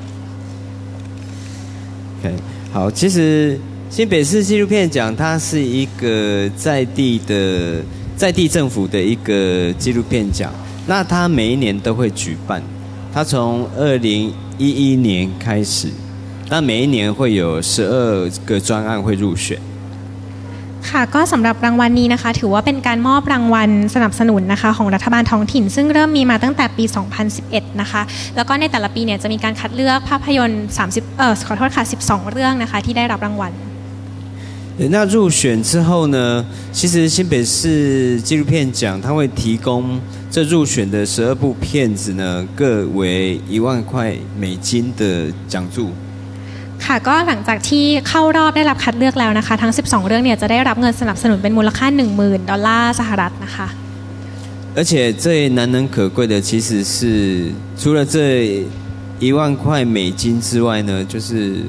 OK， 好，其实新北市纪录片奖它是一个在地政府的一个纪录片奖，那它每一年都会举办，它从2011年开始，那每一年会有12个专案会入选。 ค่ะก็สำหรับรางวัลนี้นะคะถือว่าเป็นการมอบรางวัลสนับสนุนนะคะของรัฐบาลท้องถิ่นซึ่งเริ่มมีมาตั้งแต่ปี 2011 นะคะแล้วก็ในแต่ละปีเนี่ยจะมีการคัดเลือกภาพยนตร์12 เรื่องนะคะที่ได้รับรางวัล那入选之后呢，其实新北市纪录片奖它会提供这入选的12部片子呢，各为1万块美金的奖助。 ค่ะก็หลังจากที่เข้ารอบได้รับคัดเลือกแล้วนะคะทั้ง12เรื่องเนี่ยจะได้รับเงินสนับสนุนเป็นมูลค่า $10,000 สหรัฐนะคะ而且最难能可贵的其实是除了这1万块美金之外呢，就是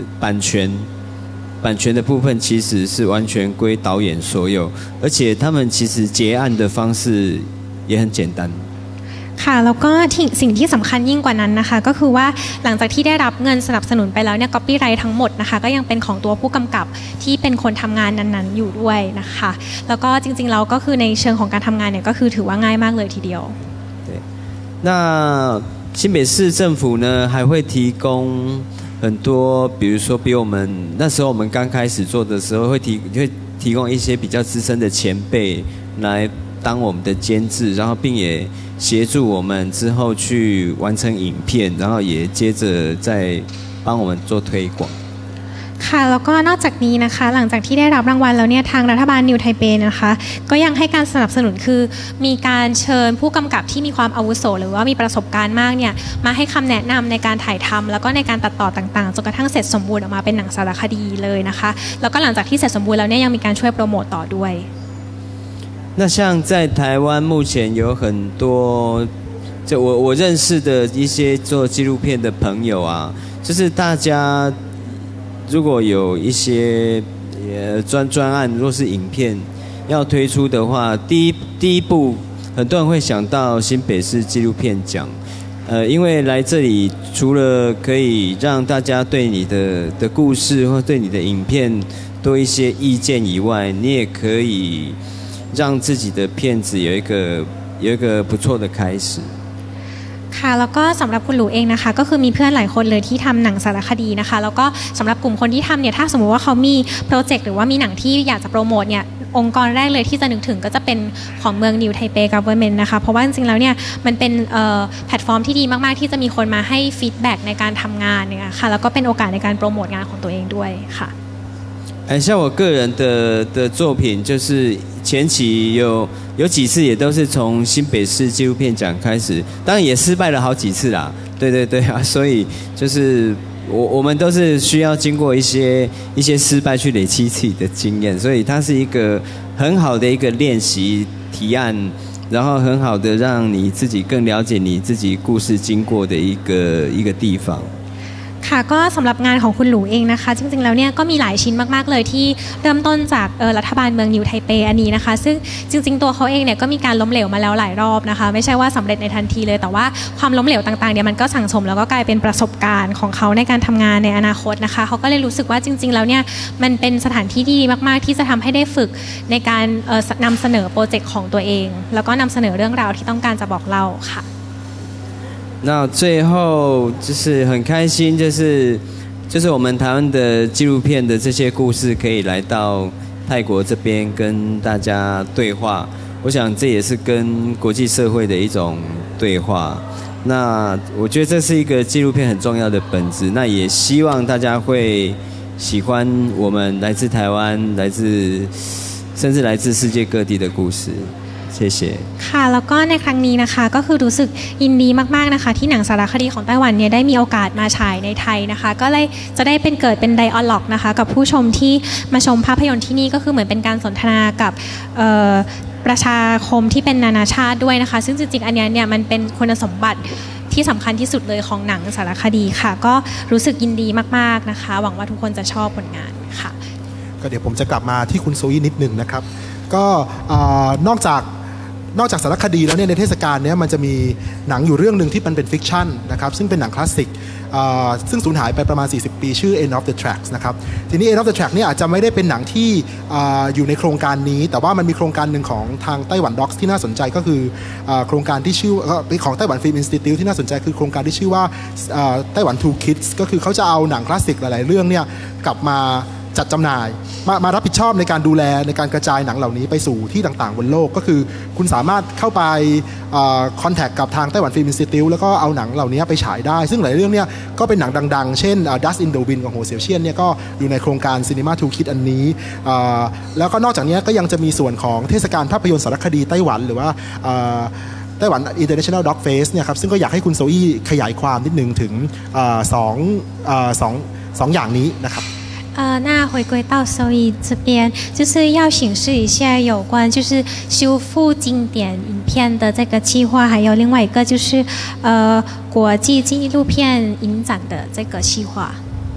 版权的部分其实是完全归导演所有，而且他们其实结案的方式也很简单。 ค่ะแล้วก็สิ่งที่สำคัญยิ่งกว่านั้นนะคะก็คือว่าหลังจากที่ได้รับเงินสนับสนุนไปแล้วเนี่ยก๊อปปี้ไรท์ทั้งหมดนะคะก็ยังเป็นของตัวผู้กำกับที่เป็นคนทำงานนั้นๆอยู่ด้วยนะคะแล้วก็จริงๆเราก็คือในเชิงของการทำงานเนี่ยก็คือถือว่าง่ายมากเลยทีเดียว那新北市政府呢还会提供很多比如说比我们那时候我们刚开始做的时候会提供一些比较资深的前辈来当我们的监制，然后并也协助我们之后去完成影片，然后也接着再帮我们做推广。 ค่ะแล้วก็นอกจากนี้นะคะหลังจากที่ได้รับรางวัลแล้วเนี่ยทางรัฐบาลนิวไทเปนะคะก็ยังให้การสนับสนุนคือมีการเชิญผู้กำกับที่มีความอาวุโสหรือว่ามีประสบการณ์มากเนี่ยมาให้คำแนะนำในการถ่ายทำแล้วก็ในการตัดต่อต่างๆจนกระทั่งเสร็จสมบูรณ์ออกมาเป็นหนังสารคดีเลยนะคะแล้วก็หลังจากที่เสร็จสมบูรณ์แล้วเนี่ยยังมีการช่วยโปรโมตต่อด้วย那像在台湾目前有很多就我认识的一些做纪录片的朋友啊，就是大家如果有一些专案，如果是影片要推出的话，第一步很多人会想到新北市纪录片奖，因为来这里除了可以让大家对你的故事或对你的影片多一些意见以外，你也可以让自己的片子有一个不错的开始。 ค่ะแล้วก็สำหรับคุณหลูเองนะคะก็คือมีเพื่อนหลายคนเลยที่ทำหนังสารคดีนะคะแล้วก็สำหรับกลุ่มคนที่ทำเนี่ยถ้าสมมุติว่าเขามีโปรเจกต์หรือว่ามีหนังที่อยากจะโปรโมทเนี่ยองค์กรแรกเลยที่จะนึกถึงก็จะเป็นของเมืองนิวไทเป Government นะคะเพราะว่าจริงๆแล้วเนี่ยมันเป็นแพลตฟอร์มที่ดีมากๆที่จะมีคนมาให้ฟีดแบ็กในการทำงานเนี่ยค่ะแล้วก็เป็นโอกาสในการโปรโมทงานของตัวเองด้วยค่ะ像我个人的作品，就是前期有几次也都是从新北市纪录片奖开始，当然也失败了好几次啦。对对对啊，所以就是我们都是需要经过一些失败去累积自己的经验，所以它是一个很好的一个练习提案，然后很好的让你自己更了解你自己故事经过的一个地方。 ค่ะก็สำหรับงานของคุณหลูเองนะคะจริงๆแล้วเนี่ยก็มีหลายชิ้นมากๆเลยที่เริ่มต้นจากรัฐบาลเมืองนิวไทเปอันนี้นะคะซึ่งจริงๆตัวเขาเองเนี่ยก็มีการล้มเหลวมาแล้วหลายรอบนะคะไม่ใช่ว่าสำเร็จในทันทีเลยแต่ว่าความล้มเหลวต่างๆเนี่ยมันก็สั่งสมแล้วก็กลายเป็นประสบการณ์ของเขาในการทำงานในอนาคตนะคะเขาก็เลยรู้สึกว่าจริงๆแล้วเนี่ยมันเป็นสถานที่ที่ดีมากๆที่จะทำให้ได้ฝึกในการนำเสนอโปรเจกต์ของตัวเองแล้วก็นำเสนอเรื่องราวที่ต้องการจะบอกเล่าค่ะ那最后就是很开心，就是我们台湾的纪录片的这些故事可以来到泰国这边跟大家对话，我想这也是跟国际社会的一种对话。那我觉得这是一个纪录片很重要的本质，那也希望大家会喜欢我们来自台湾、甚至来自世界各地的故事。谢谢ค่ะแล้วก็ในครั้งนี้นะคะก็คือรู้สึกยินดีมากๆนะคะที่หนังสารคดีของไต้หวันเนี่ยได้มีโอกาสมาฉายในไทยนะคะก็เลยจะได้เกิดเป็นไดอะล็อกนะคะกับผู้ชมที่มาชมภาพยนตร์ที่นี่ก็คือเหมือนเป็นการสนทนากับประชาคมที่เป็นนานาชาติด้วยนะคะซึ่งจริงๆอันนี้เนี่ยมันเป็นคุณสมบัติที่สำคัญที่สุดเลยของหนังสารคดีค่ะก็รู้สึกยินดีมากๆนะคะหวังว่าทุกคนจะชอบผลงานค่ะก็เดี๋ยวผมจะกลับมาที่คุณโซอี้นิดนึงนะครับก็นอกจากสารคดีแล้วเนี่ยในเทศกาลนี้มันจะมีหนังอยู่เรื่องหนึ่งที่มันเป็นฟิกชันนะครับซึ่งเป็นหนังคลาสสิกซึ่งสูญหายไปประมาณ40 ปีชื่อ End of the Tracks นะครับทีนี้ End of the Track เนี่ยอาจจะไม่ได้เป็นหนังที่อยู่ในโครงการนี้แต่ว่ามันมีโครงการหนึ่งของทางไต้หวันด็อกที่น่าสนใจก็คือโครงการที่ชื่อของไต้หวันฟิล์มอินสติทิวที่น่าสนใจคือโครงการที่ชื่อว่าไต้หวัน Two Kids ก็คือเขาจะเอาหนังคลาสสิกหลายๆเรื่องเนี่ยกลับมาจัดจำหน่ายมารับผิดชอบในการดูแลในการกระจายหนังเหล่านี้ไปสู่ที่ต่างๆบนโลกก็คือคุณสามารถเข้าไปคอนแทคกับทางไต้หวันฟิล์มอินสติทิวต์แล้วก็เอาหนังเหล่านี้ไปฉายได้ซึ่งหลายเรื่องเนี่ยก็เป็นหนังดังๆเช่น Dust in the Wind ของโฮเสี่ยวเชี่ยนเนี่ยก็อยู่ในโครงการ Cinema to Kids อันนี้แล้วก็นอกจากนี้ก็ยังจะมีส่วนของเทศกาลภาพยนตร์สารคดีไต้หวันหรือว่าไต้หวัน International Dog Fest เนี่ยครับซึ่งก็อยากให้คุณโซอี้ขยายความนิดนึงถึงสองอย่างนี้นะครับ那回归到收益这边，就是要显示一下有关就是修复经典影片的这个计划，还有另外一个就是国际纪录片影展的这个计划。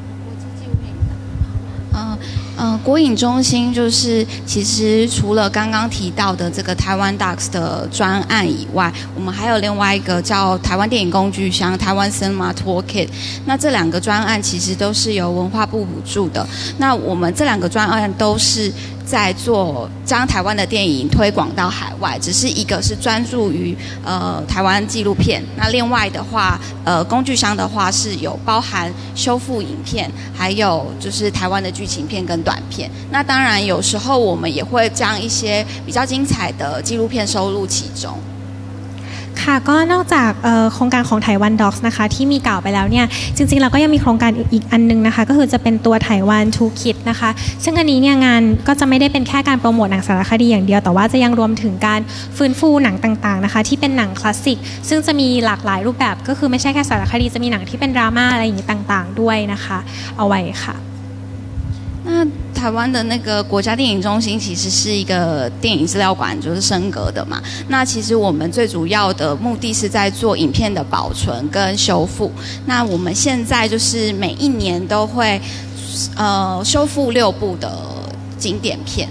国影中心就是其实除了刚刚提到的这个台湾 Docs 的专案以外，我们还有另外一个叫台湾电影工具箱台湾 Cinema Toolkit。那这两个专案其实都是由文化部补助的。那我们这两个专案都是在做将台湾的电影推广到海外，只是一个是专注于台湾纪录片，那另外的话工具箱的话是有包含修复影片，还有就是台湾的剧情片跟短片。那当然有时候我们也会将一些比较精彩的纪录片收入其中。 ค่ะก็นอกจากโครงการของไต้หวัน Docs นะคะที่มีกล่าวไปแล้วเนี่ยจริงๆเราก็ยังมีโครงการอีกอันนึงนะคะก็คือจะเป็นตัวไต้หวัน Two Kids นะคะซึ่งอันนี้เนี่ยงานก็จะไม่ได้เป็นแค่การโปรโมทหนังสารคดีอย่างเดียวแต่ว่าจะยังรวมถึงการฟื้นฟูหนังต่างๆนะคะที่เป็นหนังคลาสสิกซึ่งจะมีหลากหลายรูปแบบก็คือไม่ใช่แค่สารคดีจะมีหนังที่เป็นดราม่าอะไรอย่างนี้ต่างๆด้วยนะคะเอาไว้ค่ะ那台湾的那个国家电影中心其实是一个电影资料馆，就是升格的嘛。那其实我们最主要的目的是在做影片的保存跟修复。那我们现在就是每一年都会修复6部的经典片。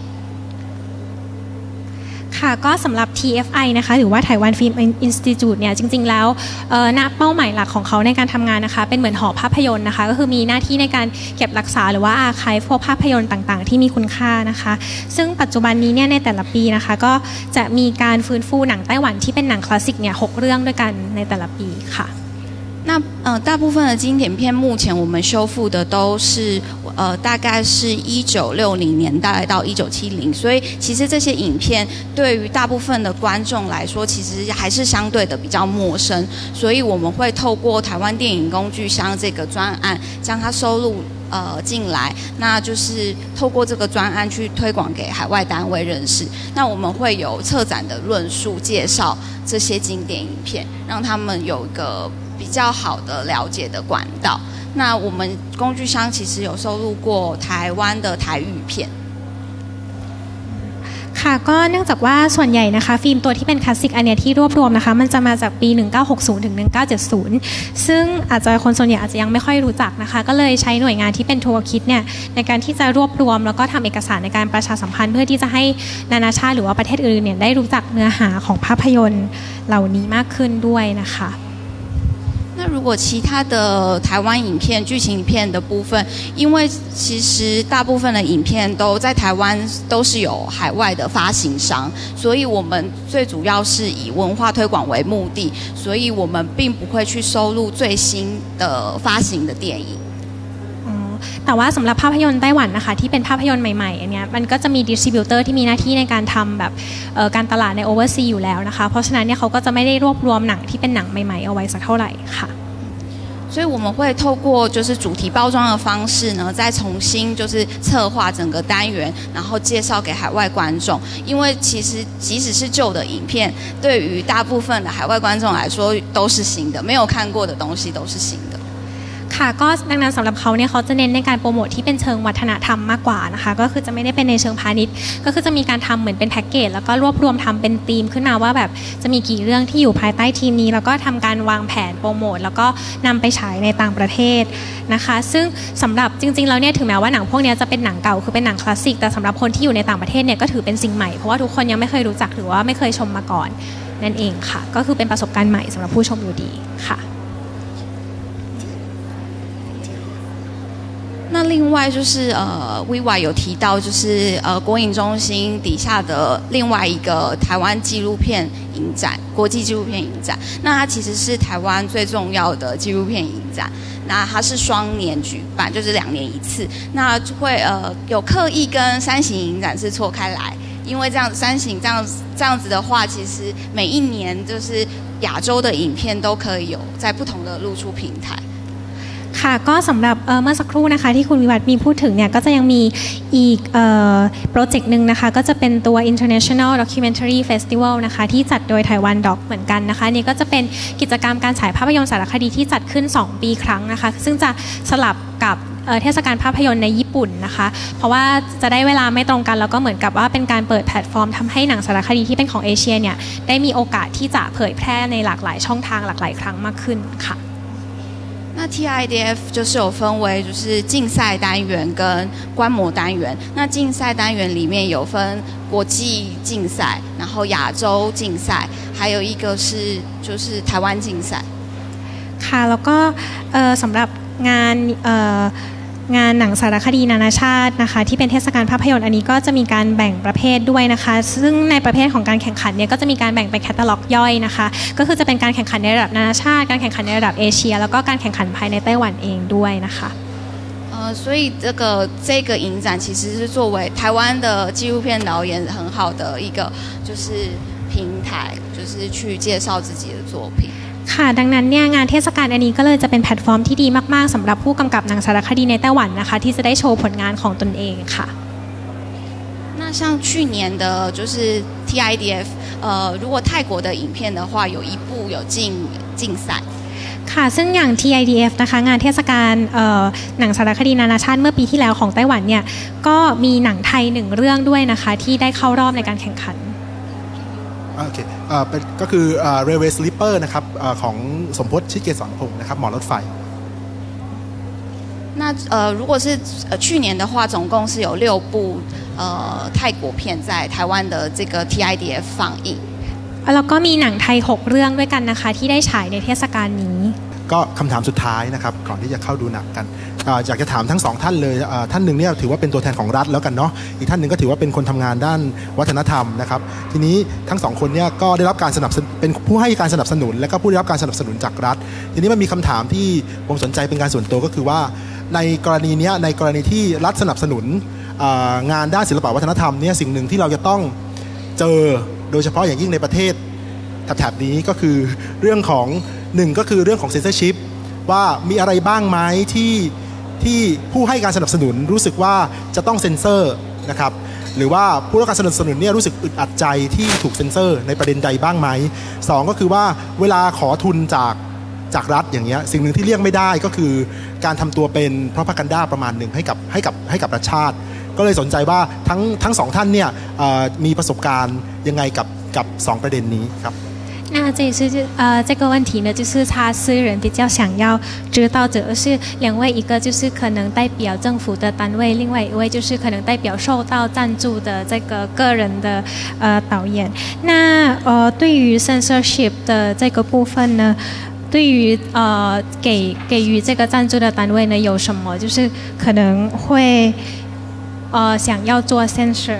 ค่ะก็สำหรับ TFI นะคะหรือว่าไต้หวันฟิล์มอินสติทิวต์เนี่ยจริงๆแล้วเป้าหมายหลักของเขาในการทำงานนะคะเป็นเหมือนหอภาพยนตร์นะคะก็คือมีหน้าที่ในการเก็บรักษาหรือว่าอาร์ไคฟ์พวกภาพยนตร์ต่างๆที่มีคุณค่านะคะซึ่งปัจจุบันนี้เนี่ยในแต่ละปีนะคะก็จะมีการฟื้นฟูหนังไต้หวันที่เป็นหนังคลาสสิกเนี่ย6เรื่องด้วยกันในแต่ละปีค่ะ那大部分的经典片，目前我们修复的都是大概是1960年代到1970，所以其实这些影片对于大部分的观众来说，其实还是相对的比较陌生，所以我们会透过台湾电影工具箱这个专案，将它收录进来，那就是透过这个专案去推广给海外单位认识。那我们会有策展的论述介绍这些经典影片，让他们有一个比较好的了解的管道。那我们工具箱其实有收录过台湾的台语片。 ค่ะก็เนื่องจากว่าส่วนใหญ่นะคะฟิล์มตัวที่เป็นคลาสสิกอันเนี้ยที่รวบรวมนะคะมันจะมาจากปี1960ถึง1970ซึ่งอาจจะคนส่วนใหญ่อาจจะยังไม่ค่อยรู้จักนะคะก็เลยใช้หน่วยงานที่เป็นทัวร์คิดเนี่ยในการที่จะรวบรวมแล้วก็ทำเอกสารในการประชาสัมพันธ์เพื่อที่จะให้นานาชาติหรือว่าประเทศอื่นเนี่ยได้รู้จักเนื้อหาของภาพยนตร์เหล่านี้มากขึ้นด้วยนะคะ那如果其他的台湾影片、剧情影片的部分，因为其实大部分的影片都在台湾都是有海外的发行商，所以我们最主要是以文化推广为目的，所以我们并不会去收录最新的发行的电影。 แต่ว่าสำหรับภาพยนตร์ไต้หวันนะคะที่เป็นภาพยนตร์ใหม่ๆอันเนี้ยมันก็จะมีดิสทริบิวเตอร์ที่มีหน้าที่ในการทำแบบการตลาดในโอเวอร์ซีอยู่แล้วนะคะเพราะฉะนั้นเนี่ยเขาก็จะไม่ได้รวบรวมหนังที่เป็นหนังใหม่ๆเอาไว้สักเท่าไหร่ค่ะ所以我们会透过就是主题包装的方式呢，再重新就是策划整个单元，然后介绍给海外观众。因为其实即使是旧的影片，对于大部分的海外观众来说都是新的，没有看过的东西都是新的。 ค่ะก็ดังนั้นสำหรับเขาเนี่ยเขาจะเน้นในการโปรโมทที่เป็นเชิงวัฒนธรรมมากกว่านะคะก็คือจะไม่ได้เป็นในเชิงพาณิชย์ก็คือจะมีการทำเหมือนเป็นแพ็กเกจแล้วก็รวบรวมทำเป็นธีมขึ้นมาว่าแบบจะมีกี่เรื่องที่อยู่ภายใต้ทีมนี้แล้วก็ทำการวางแผนโปรโมทแล้วก็นำไปฉายในต่างประเทศนะคะซึ่งสำหรับจริงๆแล้วเนี่ยถึงแม้ว่าหนังพวกนี้จะเป็นหนังเก่าคือเป็นหนังคลาสสิกแต่สำหรับคนที่อยู่ในต่างประเทศเนี่ยก็ถือเป็นสิ่งใหม่เพราะว่าทุกคนยังไม่เคยรู้จักหรือว่าไม่เคยชมมาก่อนนั่นเองค่ะก็คือเป็นประสบการณ์ใหม่สำหรับผู้ชมอยู่ดีค่ะ那另外就是Viva 有提到，就是国影中心底下的另外一个台湾纪录片影展，国际纪录片影展。那它其实是台湾最重要的纪录片影展。那它是双年举办，就是2年一次。那就会有刻意跟三型影展是错开来，因为这样三型这样子的话，其实每一年就是亚洲的影片都可以有在不同的露出平台。 ค่ะก็สำหรับเมื่อสักครู่นะคะที่คุณวิวัฒน์มีพูดถึงเนี่ยก็จะยังมีอีกโปรเจกต์หนึ่งนะคะก็จะเป็นตัว International Documentary Festival นะคะที่จัดโดยไต้หวันด็อกเหมือนกันนะคะนี่ก็จะเป็นกิจกรรมการฉายภาพยนตร์สารคดีที่จัดขึ้น2 ปีครั้งนะคะซึ่งจะสลับกับเทศกาลภาพยนตร์ในญี่ปุ่นนะคะเพราะว่าจะได้เวลาไม่ตรงกันแล้วก็เหมือนกับว่าเป็นการเปิดแพลตฟอร์มทำให้หนังสารคดีที่เป็นของเอเชียเนี่ยได้มีโอกาสที่จะเผยแพร่ในหลากหลายช่องทางหลากหลายครั้งมากขึ้นค่ะ那 TIDF 就是有分为就是竞赛单元跟观摩单元。那竞赛单元里面有分国际竞赛，然后亚洲竞赛，还有一个是就是台湾竞赛。 ค่ะแล้วก็สำหรับงานหนังสารคดีนานาชาตินะคะที่เป็นเทศกาลภาพยนตร์อันนี้ก็จะมีการแบ่งประเภทด้วยนะคะซึ่งในประเภทของการแข่งขันเนี่ยก็จะมีการแบ่งเป็นแคตตาล็อกย่อยนะคะก็คือจะเป็นการแข่งขันในระดับนานาชาติการแข่งขันในระดับเอเชียแล้วก็การแข่งขันภายในไต้หวันเองด้วยนะคะ所以这个影展其实是作为台湾的纪录片导演很好的一个就是平台，就是去介绍自己的作品。 ค่ะดังนั้นเนี่ยงานเทศกาลอันนี้ก็เลยจะเป็นแพลตฟอร์มที่ดีมากๆสำหรับผู้กำกับหนังสารคดีในไต้หวันนะคะที่จะได้โชว์ผลงานของตนเองค่ะ那像去年的就是 TIDF 如果泰国的影片的话有一部有竞赛ค่ะซึ่งอย่าง TIDF นะคะงานเทศกาลหนังสารคดีนานาชาติเมื่อปีที่แล้วของไต้หวันเนี่ยก็มีหนังไทย1 เรื่องด้วยนะคะที่ได้เข้ารอบในการแข่งขันโอเคก็คือ Railway Sleeper นะครับของสมพศชิเกศรพงศ์นะครับหมอรถไฟ那如果是去年的话总共是有6部泰国片在台湾的这个 TIDF 放映แล้วก็มีหนังไทย6 เรื่องด้วยกันนะคะที่ได้ฉายในเทศกาลนี้ก็คำถามสุดท้ายนะครับก่อนที่จะเข้าดูหนังกันอยากจะถามทั้ง2ท่านเลยท่านหนึ่งเนี่ยถือว่าเป็นตัวแทนของรัฐแล้วกันเนาะอีกท่านหนึ่งก็ถือว่าเป็นคนทำงานด้านวัฒนธรรมนะครับทีนี้ทั้ง2คนเนี่ยก็ได้รับการสนับสนุนเป็นผู้ให้การสนับสนุนและก็ผู้ได้รับการสนับสนุนจากรัฐทีนี้มันมีคำถามที่ผมสนใจเป็นการส่วนตัวก็คือว่าในกรณีนี้ในกรณีที่รัฐสนับสนุนงานด้านศิลปวัฒนธรรมเนี่ยสิ่งหนึ่งที่เราจะต้องเจอโดยเฉพาะอย่างยิ่งในประเทศแถบนี้ก็คือเรื่องของ1ก็คือเรื่องของเซนเซอร์ชิพว่ามีอะไรบ้างไหมที่ผู้ให้การสนับสนุนรู้สึกว่าจะต้องเซ็นเซอร์นะครับหรือว่าผู้รับการสนับสนุนเนี่ยรู้สึกอึดอัดใจที่ถูกเซ็นเซอร์ในประเด็นใดบ้างไหม2ก็คือว่าเวลาขอทุนจากรัฐอย่างเงี้ยสิ่งหนึ่งที่เลี่ยงไม่ได้ก็คือการทำตัวเป็นพระพกันด้าประมาณหนึ่งให้กับรัฐชาติก็เลยสนใจว่าทั้ง2ท่านเนี่ยมีประสบการณ์ยังไงกับ2ประเด็นนี้ครับ那这也是这个问题呢，就是他私人比较想要知道的是2位，一个就是可能代表政府的单位，另外一位就是可能代表受到赞助的这个个人的导演。那对于 censorship 的这个部分呢，对于给予这个赞助的单位呢，有什么就是可能会想要做 censor？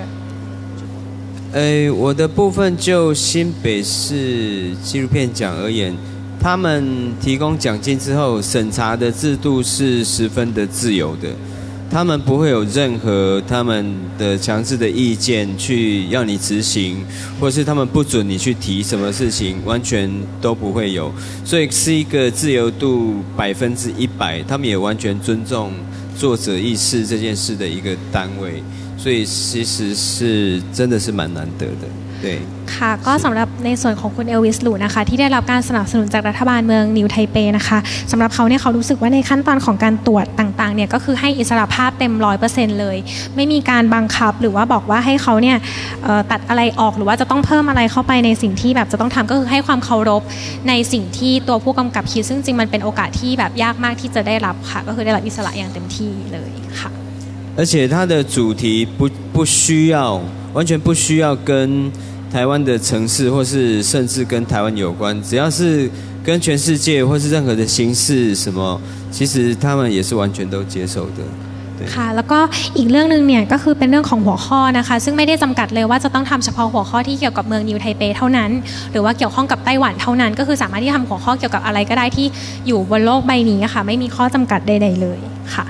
我的部分就新北市纪录片奖而言，他们提供奖金之后，审查的制度是十分的自由的，他们不会有任何他们的强制的意见去要你执行，或是他们不准你去提什么事情，完全都不会有，所以是一个自由度100%，他们也完全尊重作者意识这件事的一个单位。所以其实是真的是蛮难得的对ค่ะก็สำหรับในส่วนของคุณเอลวิสลูนะคะที่ได้รับการสนับสนุนจากรัฐบาลเมืองนิวไทเปนะคะสำหรับเขาเนี่ยเขารู้สึกว่าในขั้นตอนของการตรวจต่างๆเนี่ยก็คือให้อิสรภาพเต็ม 100% เลยไม่มีการบังคับหรือว่าบอกว่าให้เขาเนี่ยตัดอะไรออกหรือว่าจะต้องเพิ่มอะไรเข้าไปในสิ่งที่แบบจะต้องทำก็คือให้ความเคารพในสิ่งที่ตัวผู้กำกับคิดซึ่งจริงมันเป็นโอกาสที่แบบยากมากที่จะได้รับค่ะก็คือได้รับอิสระอย่างเต็มที่เลยค่ะ而且它的主题不需要，完全不需要跟台湾的城市，或是甚至跟台湾有关，只要是跟全世界或是任何的形式什么，其实他们也是完全都接受的。 ค่ะแล้วก็อีกเรื่องนึงเนี่ยก็คือเป็นเรื่องของหัวข้อนะคะซึ่งไม่ได้จำกัดเลยว่าจะต้องทำเฉพาะหัวข้อที่เกี่ยวกับเมืองนิวไทเปเท่านั้นหรือว่าเกี่ยวข้องกับไต้หวันเท่านั้นก็คือสามารถที่ทำหัวข้อเกี่ยวกับอะไรก็ได้ที่อยู่บนโลกใบนี้ค่ะไม่มีข้อจำกัดใดๆเลยค่ะ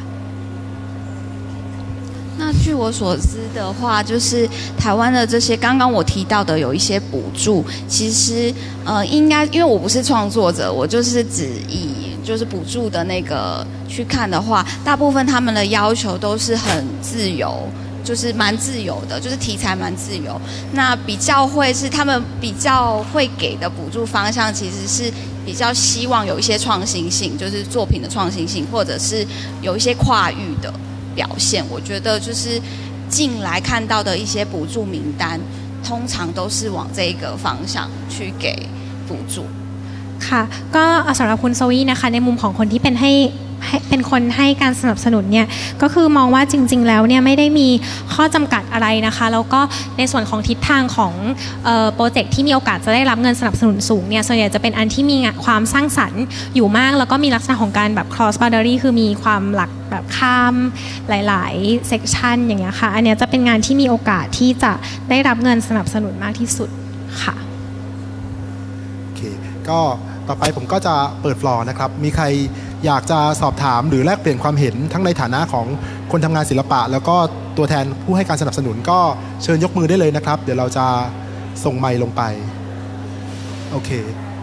那据我所知的话，就是台湾的这些刚刚我提到的有一些补助，其实应该因为我不是创作者，我就是只以就是补助的那个去看的话，大部分他们的要求都是很自由，就是蛮自由的，就是题材蛮自由。那比较会是他们比较会给的补助方向，其实是比较希望有一些创新性，就是作品的创新性，或者是有一些跨域的表现。我觉得就是近来看到的一些补助名单，通常都是往这个方向去给补助。 ค่ะก็สำหรับคุณโซวี่นะคะในมุมของคนที่เป็นคนให้การสนับสนุนเนี่ยก็คือมองว่าจริงๆแล้วเนี่ยไม่ได้มีข้อจำกัดอะไรนะคะแล้วก็ในส่วนของทิศทางของโปรเจกต์ที่มีโอกาสจะได้รับเงินสนับสนุนสูงเนี่ยส่วนใหญ่จะเป็นอันที่มีความสร้างสรรค์อยู่มากแล้วก็มีลักษณะของการแบบ cross boundary คือมีความหลักแบบข้ามหลายๆ section อย่างเงี้ยค่ะอันเนี้ยจะเป็นงานที่มีโอกาสที่จะได้รับเงินสนับสนุนมากที่สุดค่ะโอเคก็ต่อไปผมก็จะเปิดฟลอร์นะครับมีใครอยากจะสอบถามหรือแลกเปลี่ยนความเห็นทั้งในฐานะของคนทำงานศิลปะแล้วก็ตัวแทนผู้ให้การสนับสนุนก็เชิญยกมือได้เลยนะครับเดี๋ยวเราจะส่งไมค์ลงไปโอเค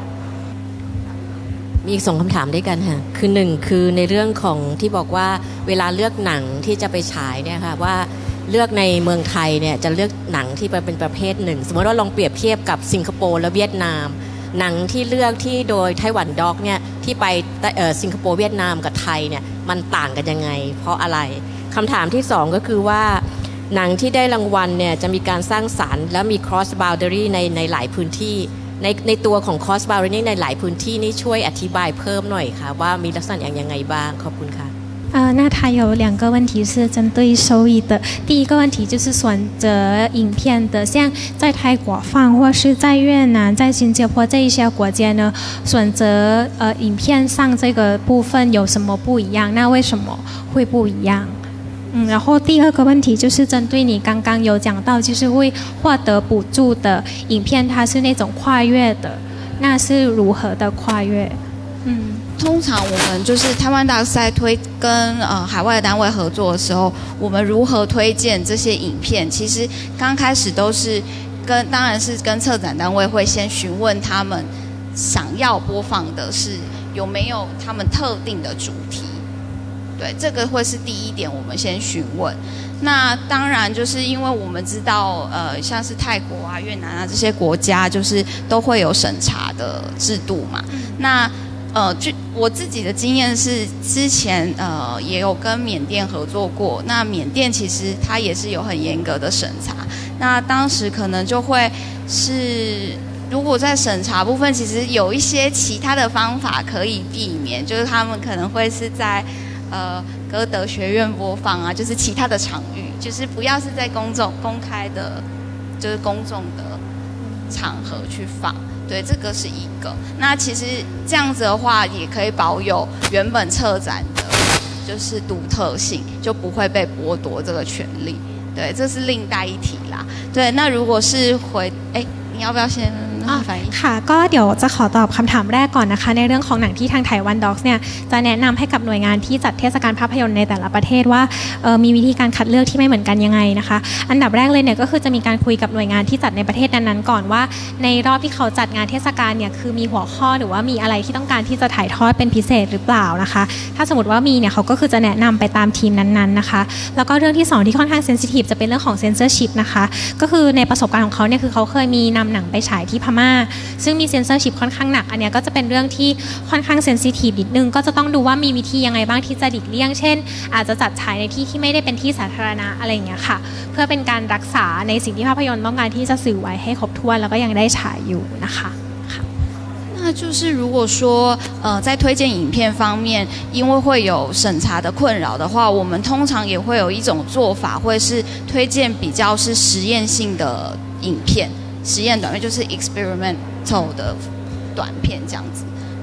มีอีก2คำถามด้วยกันค่ะคือ1คือในเรื่องของที่บอกว่าเวลาเลือกหนังที่จะไปฉายเนี่ยค่ะว่าเลือกในเมืองไทยเนี่ยจะเลือกหนังที่เป็นประเภทหนึ่งสมมติว่าลองเปรียบเทียบกับสิงคโปร์และเวียดนามหนังที่เลือกที่โดยไต้หวันด็อกเนี่ยที่ไปสิงคโปร์เวียดนามกับไทยเนี่ยมันต่างกันยังไงเพราะอะไรคำถามที่2ก็คือว่าหนังที่ได้รางวัลเนี่ยจะมีการสร้างสรรค์และมี cross boundary ในหลายพื้นที่ในตัวของ cross boundary ในหลายพื้นที่นี่ช่วยอธิบายเพิ่มหน่อยค่ะว่ามีลักษณะอย่างยังไงบ้างขอบคุณค่ะ那他有2个问题是针对收益的。第一个问题就是选择影片的，像在泰国放或是在越南、在新加坡这一些国家呢，选择影片上这个部分有什么不一样？那为什么会不一样？然后第二个问题就是针对你刚刚有讲到，就是会获得补助的影片，它是那种跨越的，那是如何的跨越？ 通常我们就是台湾大赛跟海外的单位合作的时候，我们如何推荐这些影片？其实刚开始都是当然是跟策展单位会先询问他们想要播放的是有没有他们特定的主题。对，这个会是第一点，我们先询问。那当然就是因为我们知道，像是泰国啊、越南啊这些国家，就是都会有审查的制度嘛。那据我自己的经验是，之前也有跟缅甸合作过。那缅甸其实它也是有很严格的审查。那当时可能就会是，如果在审查部分，其实有一些其他的方法可以避免，就是他们可能会是在歌德学院播放啊，就是其他的场域，就是不要是在公开的，就是公众的场合去放。对，这个是一个。那其实这样子的话，也可以保有原本策展的，就是独特性，就不会被剥夺这个权利。对，这是另带一提啦。对，那如果是你要不要先反应？ ค่ะก็เดี๋ยวจะขอตอบคำถามแรกก่อนนะคะในเรื่องของหนังที่ทางไต้หวันด็อกเนี่ยจะแนะนำให้กับหน่วยงานที่จัดเทศกาลภาพยนตร์ในแต่ละประเทศว่ามีวิธีการคัดเลือกที่ไม่เหมือนกันยังไงนะคะอันดับแรกเลยเนี่ยก็คือจะมีการคุยกับหน่วยงานที่จัดในประเทศนั้นๆก่อนว่าในรอบที่เขาจัดงานเทศกาลเนี่ยคือมีหัวข้อหรือว่ามีอะไรที่ต้องการที่จะถ่ายทอดเป็นพิเศษหรือเปล่านะคะถ้าสมมติว่ามีเนี่ยเขาก็คือจะแนะนำไปตามทีมนั้นๆนะคะแล้วก็เรื่องที่2ที่ค่อนข้างเซนซิทีฟจะเป็นเรื่องของเซนเซอร์ชิพนะคะก็คือในประสบการณ์ของเขาเนี่ยคือเขาเคยมีนำหนังไปฉายที่พม่าซึ่งมีเซนเซอร์ชิพค่อนข้างหนักอันนี้ก็จะเป็นเรื่องที่ค่อนข้างเซนซิทีฟนิดนึงก็จะต้องดูว่ามีวิธียังไงบ้างที่จะหลีกเลี่ยงเช่นอาจจะจัดฉายในที่ที่ไม่ได้เป็นที่สาธารณะอะไรอย่างเงี้ยค่ะเพื่อเป็นการรักษาในสิ่งที่ภาพยนตร์ต้องการที่จะสื่อไว้ให้ครบถ้วนแล้วก็ยังได้ฉายอยู่นะคะ那就是如果说在推荐影片方面，因为会有审查的困扰的话，我们通常也会有一种做法，会是推荐比较是实验性的影片，实验短片就是 experimental 的短片这样子。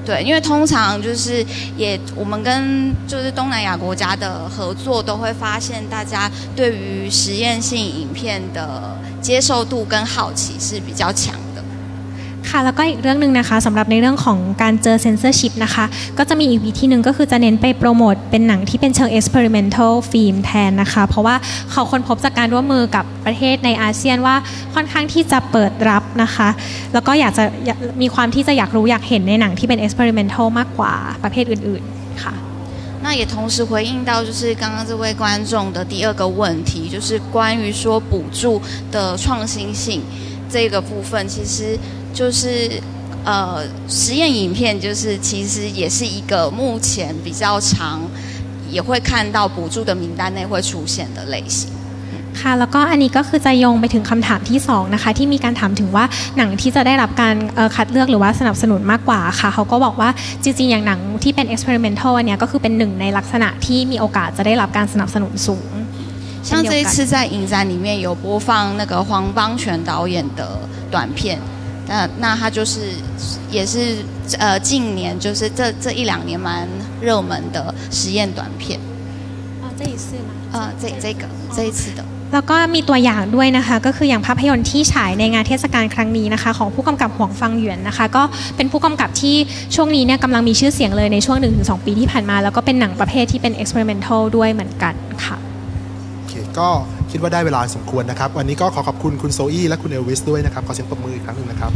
对，因为通常就是我们跟就是东南亚国家的合作，都会发现大家对于实验性影片的接受度跟好奇是比较强的。 ค่ะแล้วก็อีกเรื่องนึงนะคะสำหรับในเรื่องของการเจอเซนเซอร์ชิพนะคะก็จะมีอีกวิธีหนึ่งก็คือจะเน้นไปโปรโมทเป็นหนังที่เป็นเชิง experimental film แทนนะคะเพราะว่าเขาค้นพบจากการร่วมมือกับประเทศในอาเซียนว่าค่อนข้างที่จะเปิดรับนะคะแล้วก็อยากมีความที่จะอยากรู้อยากเห็นในหนังที่เป็น experimental มากกว่าประเภทอื่นๆค่ะ那也同时回应到，就是刚刚这位观众的第二个问题，就是关于说补助的创新性这个部分，其实就是实验影片，就是其实也是一个目前比较常也会看到补助的名单内会出现的类型。 ค่ะแล้วก็อันนี้ก็คือจะโยงไปถึงคำถามที่2นะคะที่มีการถามถึงว่าหนังที่จะได้รับการคัดเลือกหรือว่าสนับสนุนมากกว่าค่ะเขาก็บอกว่าจริงๆอย่างหนังที่เป็น experimental เนี่ยก็คือเป็นหนึ่งในลักษณะที่มีโอกาสจะได้รับการสนับสนุนสูง像这一次在影展里面有播放那个黄邦全导演的短片，那他就是也是近年就是这一两年蛮热门的实验短片。 这一次吗？ 这一次的。 แล้วก็มีตัวอย่างด้วยนะคะก็คืออย่างภาพยนตร์ที่ฉายในงานเทศกาลครั้งนี้นะคะของผู้กำกับหวงฟังหยวนนะคะก็เป็นผู้กำกับที่ช่วงนี้เนี่ยกำลังมีชื่อเสียงเลยในช่วง 1-2 ปีที่ผ่านมาแล้วก็เป็นหนังประเภทที่เป็น experimental ด้วยเหมือนกันค่ะโอเคก็คิดว่าได้เวลาสมควรนะครับวันนี้ก็ขอขอบคุณคุณโซอี้และคุณเอลวิสด้วยนะครับขอเสียงปรบมืออีกครั้งหนึ่งนะครับ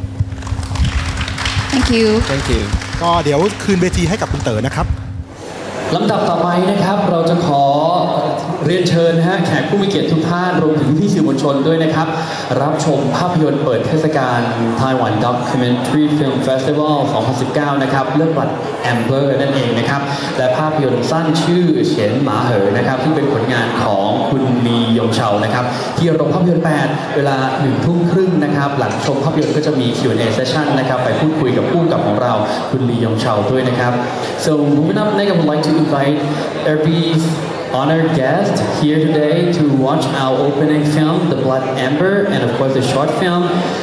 Thank you ก็เดี๋ยวคืนเวทีให้กับคุณเต๋อนะครับลำดับต่อไปนะครับเราจะขอเรียนเชิญแขกผู้มีเกียรติทุกท่านรวมถึงพี่สื่อมวลชนด้วยนะครับรับชมภาพยนตร์เปิดเทศกาล Taiwan Documentary Film Festival 2019 นะครับเรื่องบัตรแอมเบอร์นั่นเองนะครับและภาพยนตร์สั้นชื่อเฉียนหมาเหอนะครับซึ่งเป็นผลงานของคุณลียงเฉานะครับที่โรงภาพยนตร์8เวลา 19:30 นะครับหลังชมภาพยนตร์ก็จะมี Q&A session นะครับไปพูดคุยกับผู้กำกับของเราคุณลียงเฉาด้วยนะครับ so moving up next I would like to invite every honored guest here today to watch our opening film, The Blood Amber, and of course the short film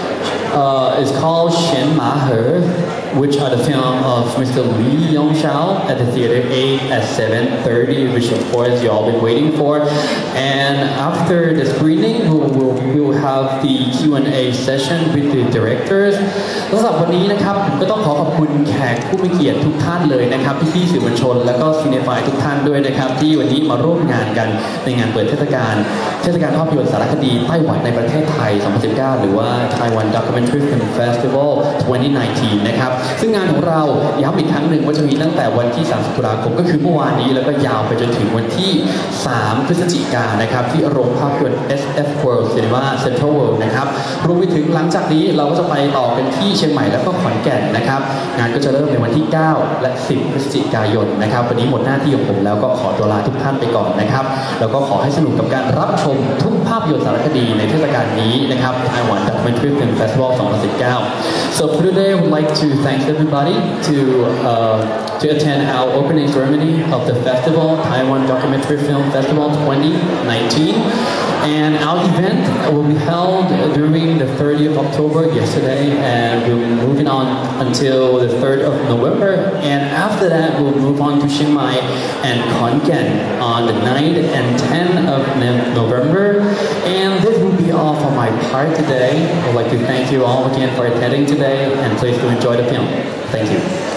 is called Xian Ma He, which are the film of Mr. Lee Yong-shao at the Theater 8 at 7:30, which of course you all been waiting for. And after the screening, we will have the Q&A session with the directors. สำหรับวันนี้นะครับผมก็ต้องขอบคุณแขกผู้มีเกียรติทุกท่านเลยนะครับพี่ๆสื่อมวลชนและก็ซีเนฟายทุกท่านด้วยนะครับที่วันนี้มาร่วมงานกันในงานเปิดเทศกาลภาพยนตร์สารคดีไต้หวันในประเทศไทย 2019 หรือว่า Taiwan Documentary Film Festival 2019 นะครับซึ่งงานของเราย้ำอีกครั้งหนึ่งว่าจะมีตั้งแต่วันที่30 ตุลาคมก็คือเมื่อวานนี้แล้วก็ยาวไปจนถึงวันที่3 พฤศจิกายนนะครับที่โรงภาพยนตร์ SF World Cinema Central World นะครับรวมไปถึงหลังจากนี้เราก็จะไปต่อกันที่เชียงใหม่แล้วก็ขอนแก่นนะครับงานก็จะเริ่มในวันที่9และ10 พฤศจิกายนนะครับวันนี้หมดหน้าที่ของผมแล้วก็ขอตัวลาทุกท่านไปก่อนนะครับแล้วก็ขอให้สนุกกับการรับชมทุกภาพยนตร์สารคดีในเทศกาลนี้นะครับ Taiwan Documentary Film Festival 2019 So for today I would like to thank everybody to attend our opening ceremony of the festival Taiwan Documentary Film Festival 2019 and our event will be held during the 30th of October yesterday and we'll be moving on until the 3rd of November and after that we'll move on to Chiang Mai and Khon Kaen on the 9th and 10th of November and this will be all for my part today. I would like to thank you all again for attending today and please do enjoy the film. Thank you.